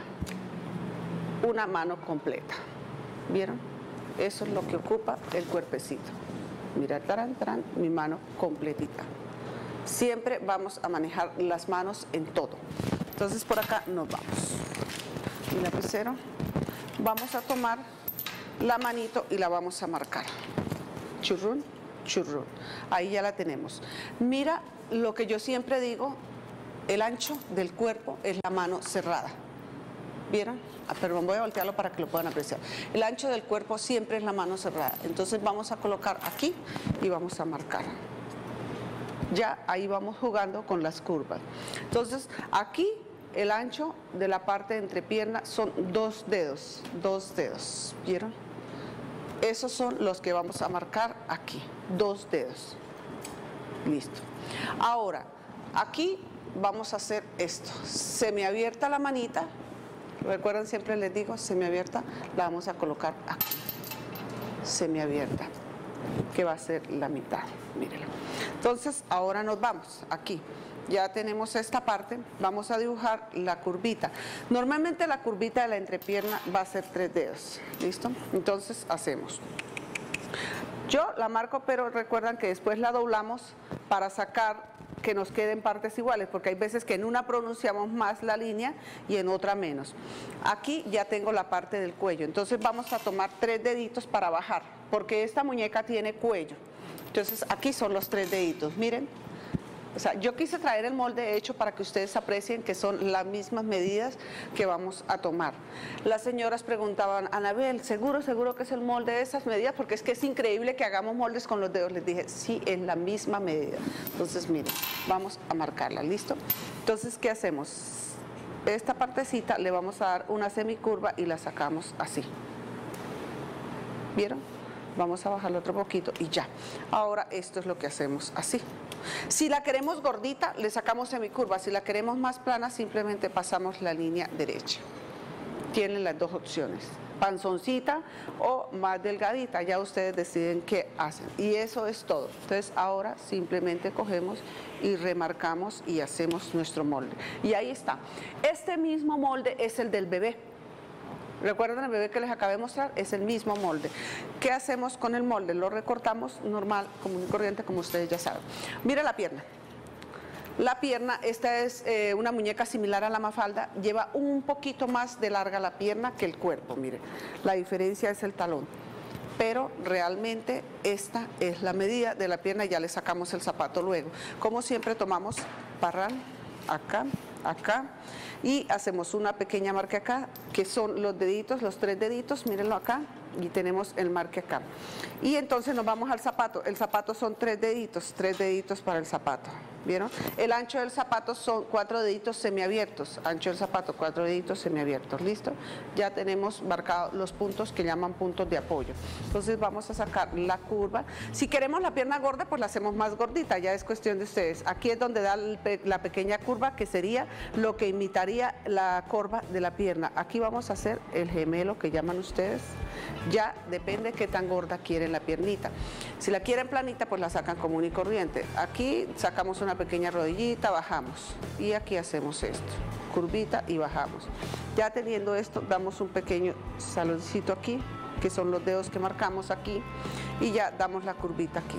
una mano completa. ¿Vieron? Eso es lo que ocupa el cuerpecito. Mira, tarán, tarán, mi mano completita. Siempre vamos a manejar las manos en todo. Entonces por acá nos vamos. Mi lapicero. Vamos a tomar la manito y la vamos a marcar. Churrún, churrún. Ahí ya la tenemos. Mira lo que yo siempre digo, el ancho del cuerpo es la mano cerrada. ¿Vieron? Ah, perdón, voy a voltearlo para que lo puedan apreciar. El ancho del cuerpo siempre es la mano cerrada. Entonces vamos a colocar aquí y vamos a marcar. Ya ahí vamos jugando con las curvas. Entonces aquí el ancho de la parte de entrepierna son dos dedos, dos dedos. ¿Vieron? Esos son los que vamos a marcar aquí, dos dedos. Listo. Ahora, aquí vamos a hacer esto. Semiabierta la manita. Recuerden, siempre les digo, semiabierta, la vamos a colocar aquí, semiabierta, que va a ser la mitad, mírenlo. Entonces, ahora nos vamos, aquí, ya tenemos esta parte, vamos a dibujar la curvita. Normalmente la curvita de la entrepierna va a ser tres dedos, ¿listo? Entonces, hacemos. Yo la marco, pero recuerdan que después la doblamos para sacar que nos queden partes iguales, porque hay veces que en una pronunciamos más la línea y en otra menos. Aquí ya tengo la parte del cuello, entonces vamos a tomar tres deditos para bajar, porque esta muñeca tiene cuello. Entonces aquí son los tres deditos, miren, O sea, yo quise traer el molde hecho para que ustedes aprecien que son las mismas medidas que vamos a tomar. Las señoras preguntaban, Anabel, ¿seguro, seguro que es el molde de esas medidas? Porque es que es increíble que hagamos moldes con los dedos. Les dije, sí, es la misma medida. Entonces, miren, vamos a marcarla, ¿listo? Entonces, ¿qué hacemos? Esta partecita le vamos a dar una semicurva y la sacamos así. ¿Vieron? Vamos a bajarlo otro poquito y ya. Ahora esto es lo que hacemos así. Si la queremos gordita, le sacamos semicurva. Si la queremos más plana, simplemente pasamos la línea derecha. Tienen las dos opciones, panzoncita o más delgadita. Ya ustedes deciden qué hacen. Y eso es todo. Entonces ahora simplemente cogemos y remarcamos y hacemos nuestro molde. Y ahí está. Este mismo molde es el del bebé. ¿Recuerdan el bebé que les acabé de mostrar? Es el mismo molde. ¿Qué hacemos con el molde? Lo recortamos normal, común y corriente, como ustedes ya saben. Mira la pierna. La pierna, esta es eh, una muñeca similar a la Mafalda, lleva un poquito más de larga la pierna que el cuerpo, mire. La diferencia es el talón. Pero realmente esta es la medida de la pierna y ya le sacamos el zapato luego. Como siempre tomamos parral, acá, acá, y hacemos una pequeña marca acá, que son los deditos, los tres deditos, mírenlo acá, y tenemos el marque acá. Y entonces nos vamos al zapato. El zapato son tres deditos, tres deditos para el zapato. ¿Vieron? El ancho del zapato son cuatro deditos semiabiertos. Ancho del zapato, cuatro deditos semiabiertos. ¿Listo? Ya tenemos marcados los puntos que llaman puntos de apoyo. Entonces vamos a sacar la curva. Si queremos la pierna gorda, pues la hacemos más gordita. Ya es cuestión de ustedes. Aquí es donde da la pequeña curva, que sería lo que imitaría la curva de la pierna. Aquí vamos a hacer el gemelo que llaman ustedes. Ya depende qué tan gorda quieren la piernita. Si la quieren planita, pues la sacan común y corriente. Aquí sacamos una pequeña rodillita, bajamos. Y aquí hacemos esto, curvita y bajamos. Ya teniendo esto, damos un pequeño saloncito aquí, que son los dedos que marcamos aquí. Y ya damos la curvita aquí.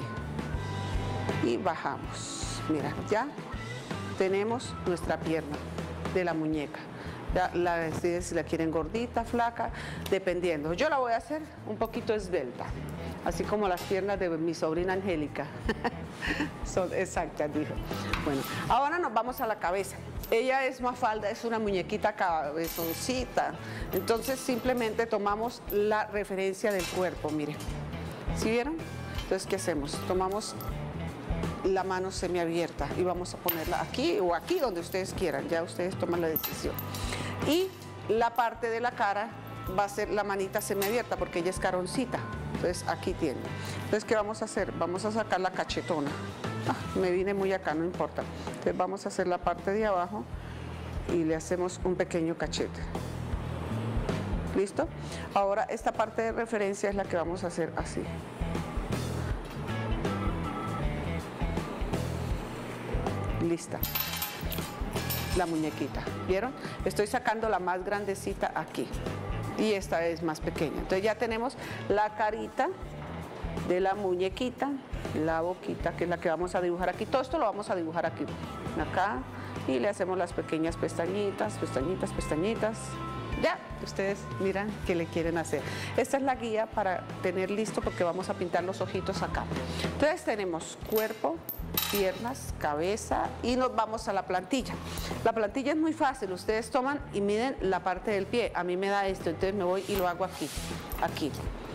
Y bajamos. Mira, ya tenemos nuestra pierna de la muñeca. Ya la deciden si la quieren gordita, flaca, dependiendo. Yo la voy a hacer un poquito esbelta, así como las piernas de mi sobrina Angélica. Son exactas, dijo. Bueno, ahora nos vamos a la cabeza. Ella es Mafalda, es una muñequita cabezoncita. Entonces simplemente tomamos la referencia del cuerpo, miren. ¿Sí vieron? Entonces, ¿qué hacemos? Tomamos la mano semiabierta y vamos a ponerla aquí o aquí donde ustedes quieran, ya ustedes toman la decisión. Y la parte de la cara va a ser la manita semiabierta porque ella es caroncita, entonces aquí tiene. Entonces, ¿qué vamos a hacer? Vamos a sacar la cachetona. Ah, me vine muy acá, no importa. Entonces vamos a hacer la parte de abajo y le hacemos un pequeño cachete. ¿Listo? Ahora esta parte de referencia es la que vamos a hacer así. Lista la muñequita, ¿vieron? Estoy sacando la más grandecita aquí y esta es más pequeña. Entonces ya tenemos la carita de la muñequita, la boquita, que es la que vamos a dibujar aquí. Todo esto lo vamos a dibujar aquí, acá, y le hacemos las pequeñas pestañitas, pestañitas, pestañitas. Ya, ustedes miran qué le quieren hacer. Esta es la guía para tener listo porque vamos a pintar los ojitos acá. Entonces tenemos cuerpo, piernas, cabeza y nos vamos a la plantilla. La plantilla es muy fácil, ustedes toman y miden la parte del pie. A mí me da esto, entonces me voy y lo hago aquí, aquí.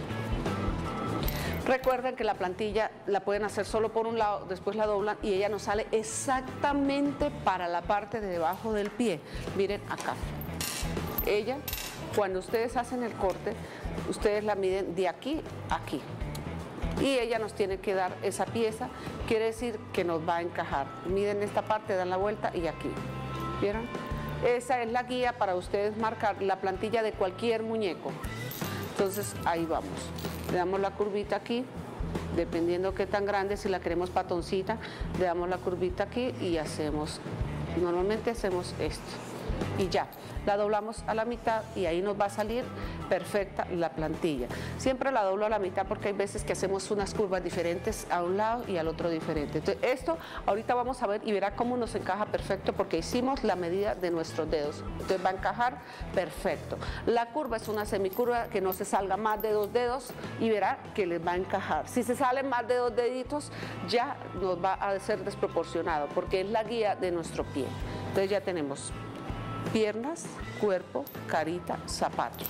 Recuerden que la plantilla la pueden hacer solo por un lado, después la doblan y ella nos sale exactamente para la parte de debajo del pie. Miren acá. Ella, cuando ustedes hacen el corte, ustedes la miden de aquí a aquí. Y ella nos tiene que dar esa pieza, quiere decir que nos va a encajar. Miden esta parte, dan la vuelta y aquí. ¿Vieron? Esa es la guía para ustedes marcar la plantilla de cualquier muñeco. Entonces, ahí vamos. Le damos la curvita aquí, dependiendo qué tan grande, si la queremos patoncita, le damos la curvita aquí y hacemos, normalmente hacemos esto. y ya. La doblamos a la mitad y ahí nos va a salir perfecta la plantilla. Siempre la doblo a la mitad porque hay veces que hacemos unas curvas diferentes a un lado y al otro diferente. Entonces esto ahorita vamos a ver y verá cómo nos encaja perfecto porque hicimos la medida de nuestros dedos. Entonces va a encajar perfecto. La curva es una semicurva que no se salga más de dos dedos y verá que les va a encajar. Si se salen más de dos deditos ya nos va a ser desproporcionado porque es la guía de nuestro pie. Entonces ya tenemos piernas, cuerpo, carita, zapato.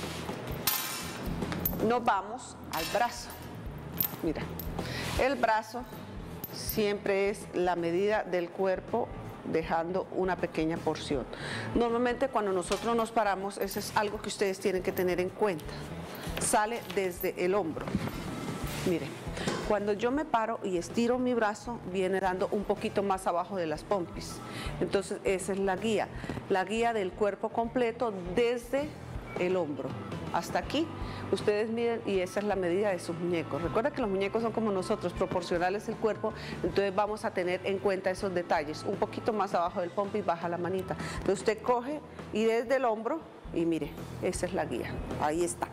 Nos vamos al brazo. Mira, el brazo siempre es la medida del cuerpo dejando una pequeña porción. Normalmente cuando nosotros nos paramos, eso es algo que ustedes tienen que tener en cuenta. Sale desde el hombro. Miren, cuando yo me paro y estiro mi brazo, viene dando un poquito más abajo de las pompis. Entonces esa es la guía, la guía del cuerpo completo desde el hombro hasta aquí. Ustedes miden y esa es la medida de sus muñecos. Recuerda que los muñecos son como nosotros, proporcionales el cuerpo, entonces vamos a tener en cuenta esos detalles. Un poquito más abajo del pompis baja la manita. Entonces usted coge y desde el hombro y mire, esa es la guía, ahí está.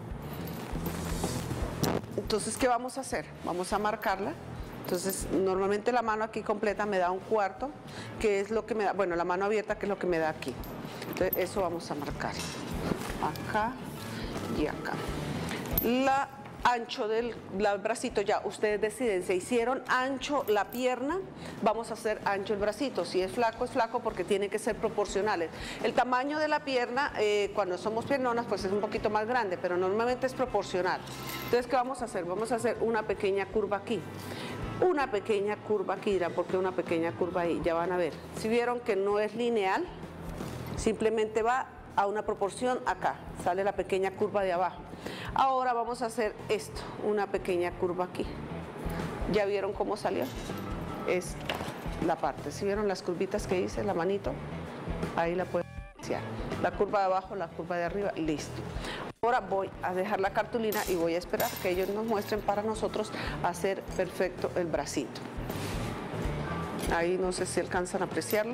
Entonces, ¿qué vamos a hacer? Vamos a marcarla. Entonces, normalmente la mano aquí completa me da un cuarto, que es lo que me da, bueno, la mano abierta, que es lo que me da aquí. Entonces, eso vamos a marcar. Acá y acá. La ancho del la, bracito ya, ustedes deciden, se hicieron ancho la pierna, vamos a hacer ancho el bracito. Si es flaco, es flaco porque tiene que ser proporcionales. El tamaño de la pierna, eh, cuando somos piernonas, pues es un poquito más grande, pero normalmente es proporcional. Entonces, ¿qué vamos a hacer? Vamos a hacer una pequeña curva aquí. Una pequeña curva aquí, dirán, ¿por qué una pequeña curva ahí? Ya van a ver. Si vieron que no es lineal, simplemente va a una proporción acá, sale la pequeña curva de abajo. Ahora vamos a hacer esto, una pequeña curva aquí. ¿Ya vieron cómo salió? Es la parte. ¿Sí vieron las curvitas que hice, la manito? Ahí la pueden iniciar. La curva de abajo, la curva de arriba, listo. Ahora voy a dejar la cartulina y voy a esperar que ellos nos muestren para nosotros hacer perfecto el bracito. Ahí no sé si alcanzan a apreciarlo.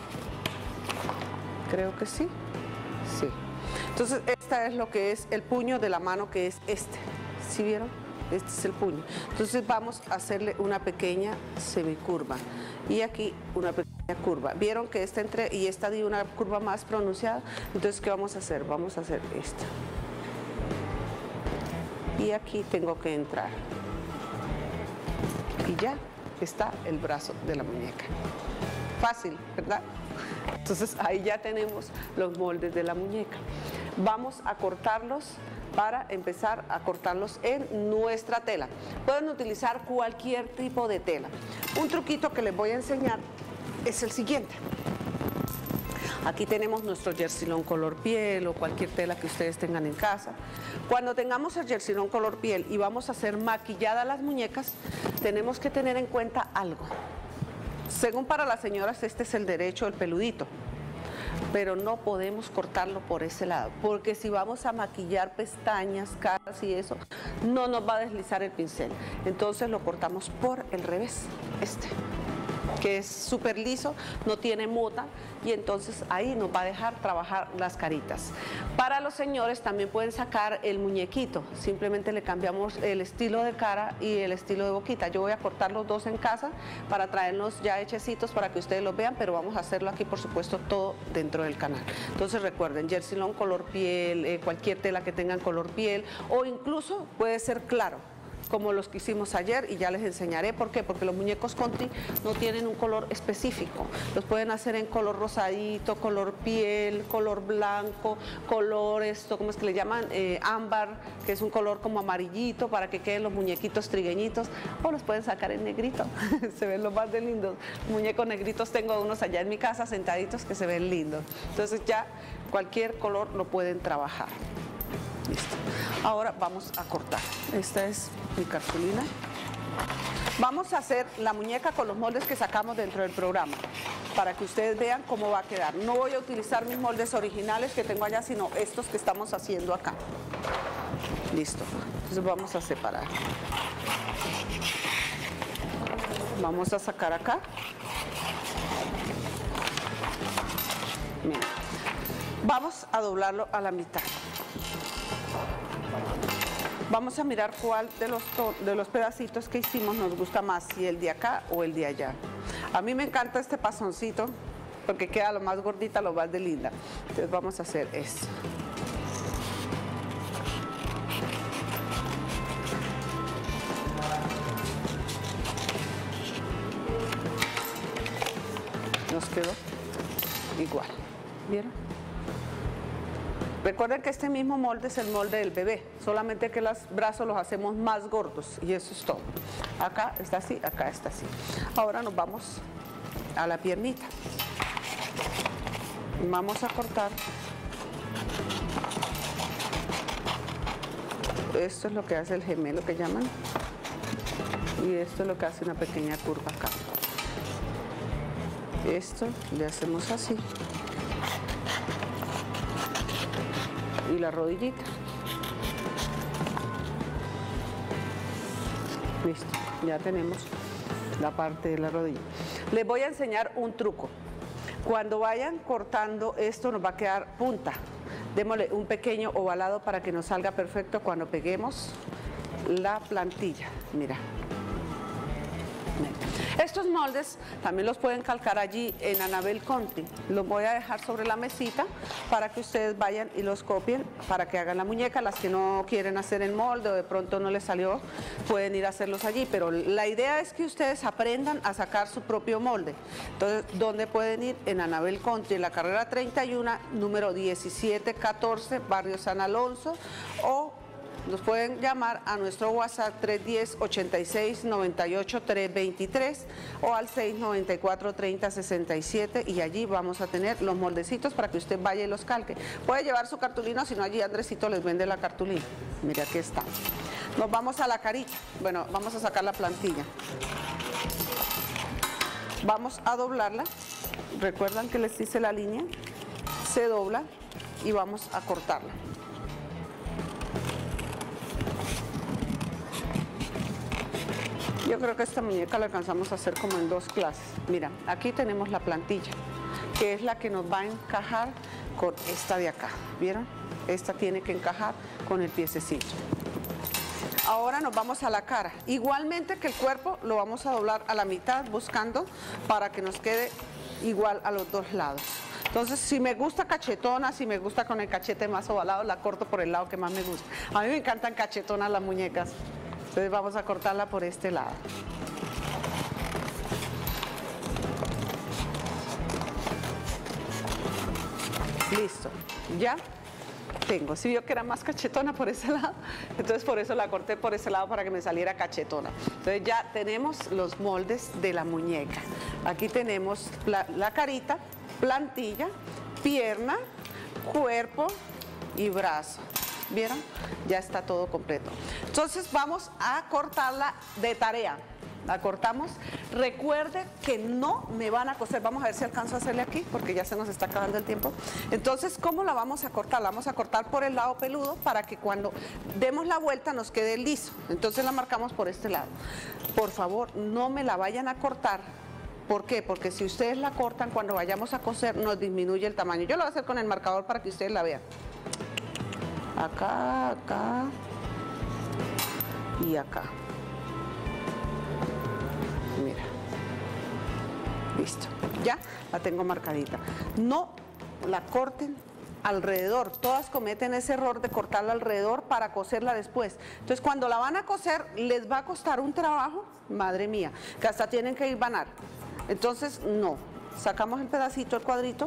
Creo que sí. Sí. Entonces, esta es lo que es el puño de la mano, que es este. ¿Sí vieron? Este es el puño. Entonces, vamos a hacerle una pequeña semicurva. Y aquí una pequeña curva. ¿Vieron que esta entre y esta dio una curva más pronunciada? Entonces, ¿qué vamos a hacer? Vamos a hacer esta. Y aquí tengo que entrar. Y ya está el brazo de la muñeca. Fácil, ¿verdad? Entonces ahí ya tenemos los moldes de la muñeca. Vamos a cortarlos para empezar a cortarlos en nuestra tela. Pueden utilizar cualquier tipo de tela. Un truquito que les voy a enseñar es el siguiente. Aquí tenemos nuestro jersilón color piel o cualquier tela que ustedes tengan en casa. Cuando tengamos el jersilón color piel y vamos a hacer maquilladas las muñecas, tenemos que tener en cuenta algo. Según para las señoras, este es el derecho, el peludito, pero no podemos cortarlo por ese lado, porque si vamos a maquillar pestañas, caras y eso, no nos va a deslizar el pincel. Entonces lo cortamos por el revés, este, que es súper liso, no tiene mota, y entonces ahí nos va a dejar trabajar las caritas. Para los señores también pueden sacar el muñequito, simplemente le cambiamos el estilo de cara y el estilo de boquita. Yo voy a cortar los dos en casa para traerlos ya hechecitos para que ustedes los vean, pero vamos a hacerlo aquí, por supuesto, todo dentro del canal. Entonces recuerden, jersilón color piel, eh, cualquier tela que tengan color piel, o incluso puede ser claro, como los que hicimos ayer, y ya les enseñaré por qué, porque los muñecos Conti no tienen un color específico, los pueden hacer en color rosadito, color piel, color blanco, color esto, ¿cómo es que le llaman? Eh, ámbar, que es un color como amarillito para que queden los muñequitos trigueñitos, o los pueden sacar en negrito, se ven los más de lindos. Muñecos negritos tengo unos allá en mi casa sentaditos que se ven lindos, entonces ya cualquier color lo pueden trabajar. Listo. Ahora vamos a cortar. Esta es mi cartulina. Vamos a hacer la muñeca con los moldes que sacamos dentro del programa, para que ustedes vean cómo va a quedar. No voy a utilizar mis moldes originales que tengo allá, sino estos que estamos haciendo acá. Listo. Entonces vamos a separar. Vamos a sacar acá. Miren. Vamos a doblarlo a la mitad. Vamos a mirar cuál de los, de los pedacitos que hicimos nos gusta más, si el de acá o el de allá. A mí me encanta este pasoncito porque queda lo más gordita, lo más de linda. Entonces vamos a hacer esto. Nos quedó igual, ¿vieron? Recuerden que este mismo molde es el molde del bebé, solamente que los brazos los hacemos más gordos y eso es todo. Acá está así, acá está así. Ahora nos vamos a la piernita. Vamos a cortar. Esto es lo que hace el gemelo que llaman. Y esto es lo que hace una pequeña curva acá. Esto le hacemos así. Y la rodillita. Listo, ya tenemos la parte de la rodilla. Les voy a enseñar un truco. Cuando vayan cortando esto nos va a quedar punta. Démosle un pequeño ovalado para que nos salga perfecto cuando peguemos la plantilla. Mira. Estos moldes también los pueden calcar allí en Anabel Country. Los voy a dejar sobre la mesita para que ustedes vayan y los copien para que hagan la muñeca. Las que no quieren hacer el molde o de pronto no les salió, pueden ir a hacerlos allí. Pero la idea es que ustedes aprendan a sacar su propio molde. Entonces, ¿dónde pueden ir? En Anabel Country, en la carrera treinta y uno, número diecisiete catorce, barrio San Alonso, o nos pueden llamar a nuestro WhatsApp tres uno cero, ochenta y seis, noventa y ocho, trescientos veintitrés o al seis noventa y cuatro, treinta, sesenta y siete y allí vamos a tener los moldecitos para que usted vaya y los calque. Puede llevar su cartulina, si no allí Andresito les vende la cartulina. Mira, aquí está. Nos vamos a la carita. Bueno, vamos a sacar la plantilla. Vamos a doblarla. Recuerdan que les hice la línea. Se dobla y vamos a cortarla. Yo creo que esta muñeca la alcanzamos a hacer como en dos clases. Mira, aquí tenemos la plantilla, que es la que nos va a encajar con esta de acá. ¿Vieron? Esta tiene que encajar con el piececito. Ahora nos vamos a la cara. Igualmente que el cuerpo lo vamos a doblar a la mitad, buscando para que nos quede igual a los dos lados. Entonces, si me gusta cachetona, si me gusta con el cachete más ovalado, la corto por el lado que más me gusta. A mí me encantan cachetonas las muñecas. Entonces vamos a cortarla por este lado. Listo, ya tengo. Si vio que era más cachetona por ese lado, entonces por eso la corté por ese lado para que me saliera cachetona. Entonces ya tenemos los moldes de la muñeca. Aquí tenemos la, la carita, plantilla, pierna, cuerpo y brazo. ¿Vieron? Ya está todo completo. Entonces vamos a cortarla de tarea. La cortamos. Recuerde que no me van a coser. Vamos a ver si alcanzo a hacerle aquí porque ya se nos está acabando el tiempo. Entonces, ¿cómo la vamos a cortar? La vamos a cortar por el lado peludo para que cuando demos la vuelta nos quede liso. Entonces la marcamos por este lado. Por favor, no me la vayan a cortar. ¿Por qué? Porque si ustedes la cortan, cuando vayamos a coser nos disminuye el tamaño. Yo lo voy a hacer con el marcador para que ustedes la vean. Acá, acá y acá. Mira. Listo. Ya la tengo marcadita. No la corten alrededor. Todas cometen ese error de cortarla alrededor para coserla después. Entonces, cuando la van a coser, les va a costar un trabajo, madre mía, que hasta tienen que ir banar. Entonces, no. Sacamos el pedacito, el cuadrito.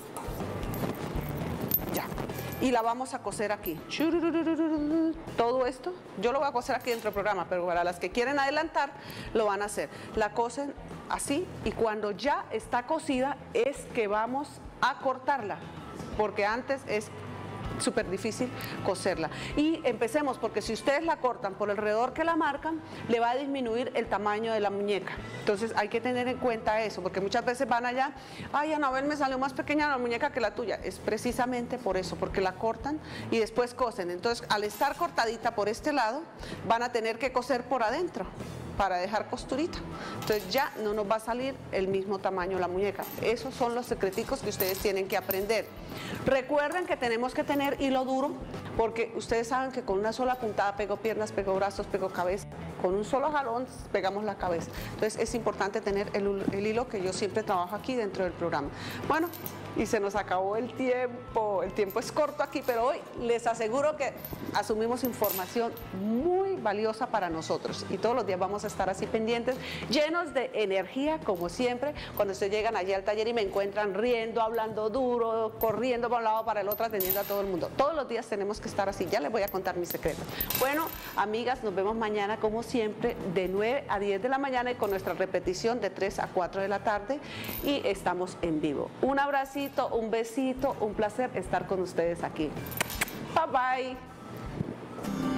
Ya. Y la vamos a coser aquí. Todo esto, yo lo voy a coser aquí dentro del programa, pero para las que quieren adelantar, lo van a hacer. La cosen así y cuando ya está cosida es que vamos a cortarla, porque antes es súper difícil coserla. Y empecemos, porque si ustedes la cortan por alrededor que la marcan, le va a disminuir el tamaño de la muñeca. Entonces hay que tener en cuenta eso, porque muchas veces van allá, ay, Anabel, me salió más pequeña la muñeca que la tuya. Es precisamente por eso, porque la cortan y después cosen. Entonces, al estar cortadita por este lado, van a tener que coser por adentro. para dejar costurita. Entonces ya no nos va a salir el mismo tamaño la muñeca. Esos son los secreticos que ustedes tienen que aprender. Recuerden que tenemos que tener hilo duro, porque ustedes saben que con una sola puntada pego piernas, pego brazos, pego cabeza. Con un solo jalón pegamos la cabeza. Entonces es importante tener el, el hilo que yo siempre trabajo aquí dentro del programa. Bueno, y se nos acabó el tiempo. El tiempo es corto aquí, pero hoy les aseguro que asumimos información muy valiosa para nosotros. Y todos los días vamos a estar así pendientes, llenos de energía, como siempre. Cuando ustedes llegan allí al taller y me encuentran riendo, hablando duro, corriendo para un lado para el otro, atendiendo a todo el mundo. Todos los días tenemos que estar así. Ya les voy a contar mis secretos. Bueno, amigas, nos vemos mañana como siempre de nueve a diez de la mañana y con nuestra repetición de tres a cuatro de la tarde, y estamos en vivo. Un abracito, un besito, un placer estar con ustedes aquí. Bye bye.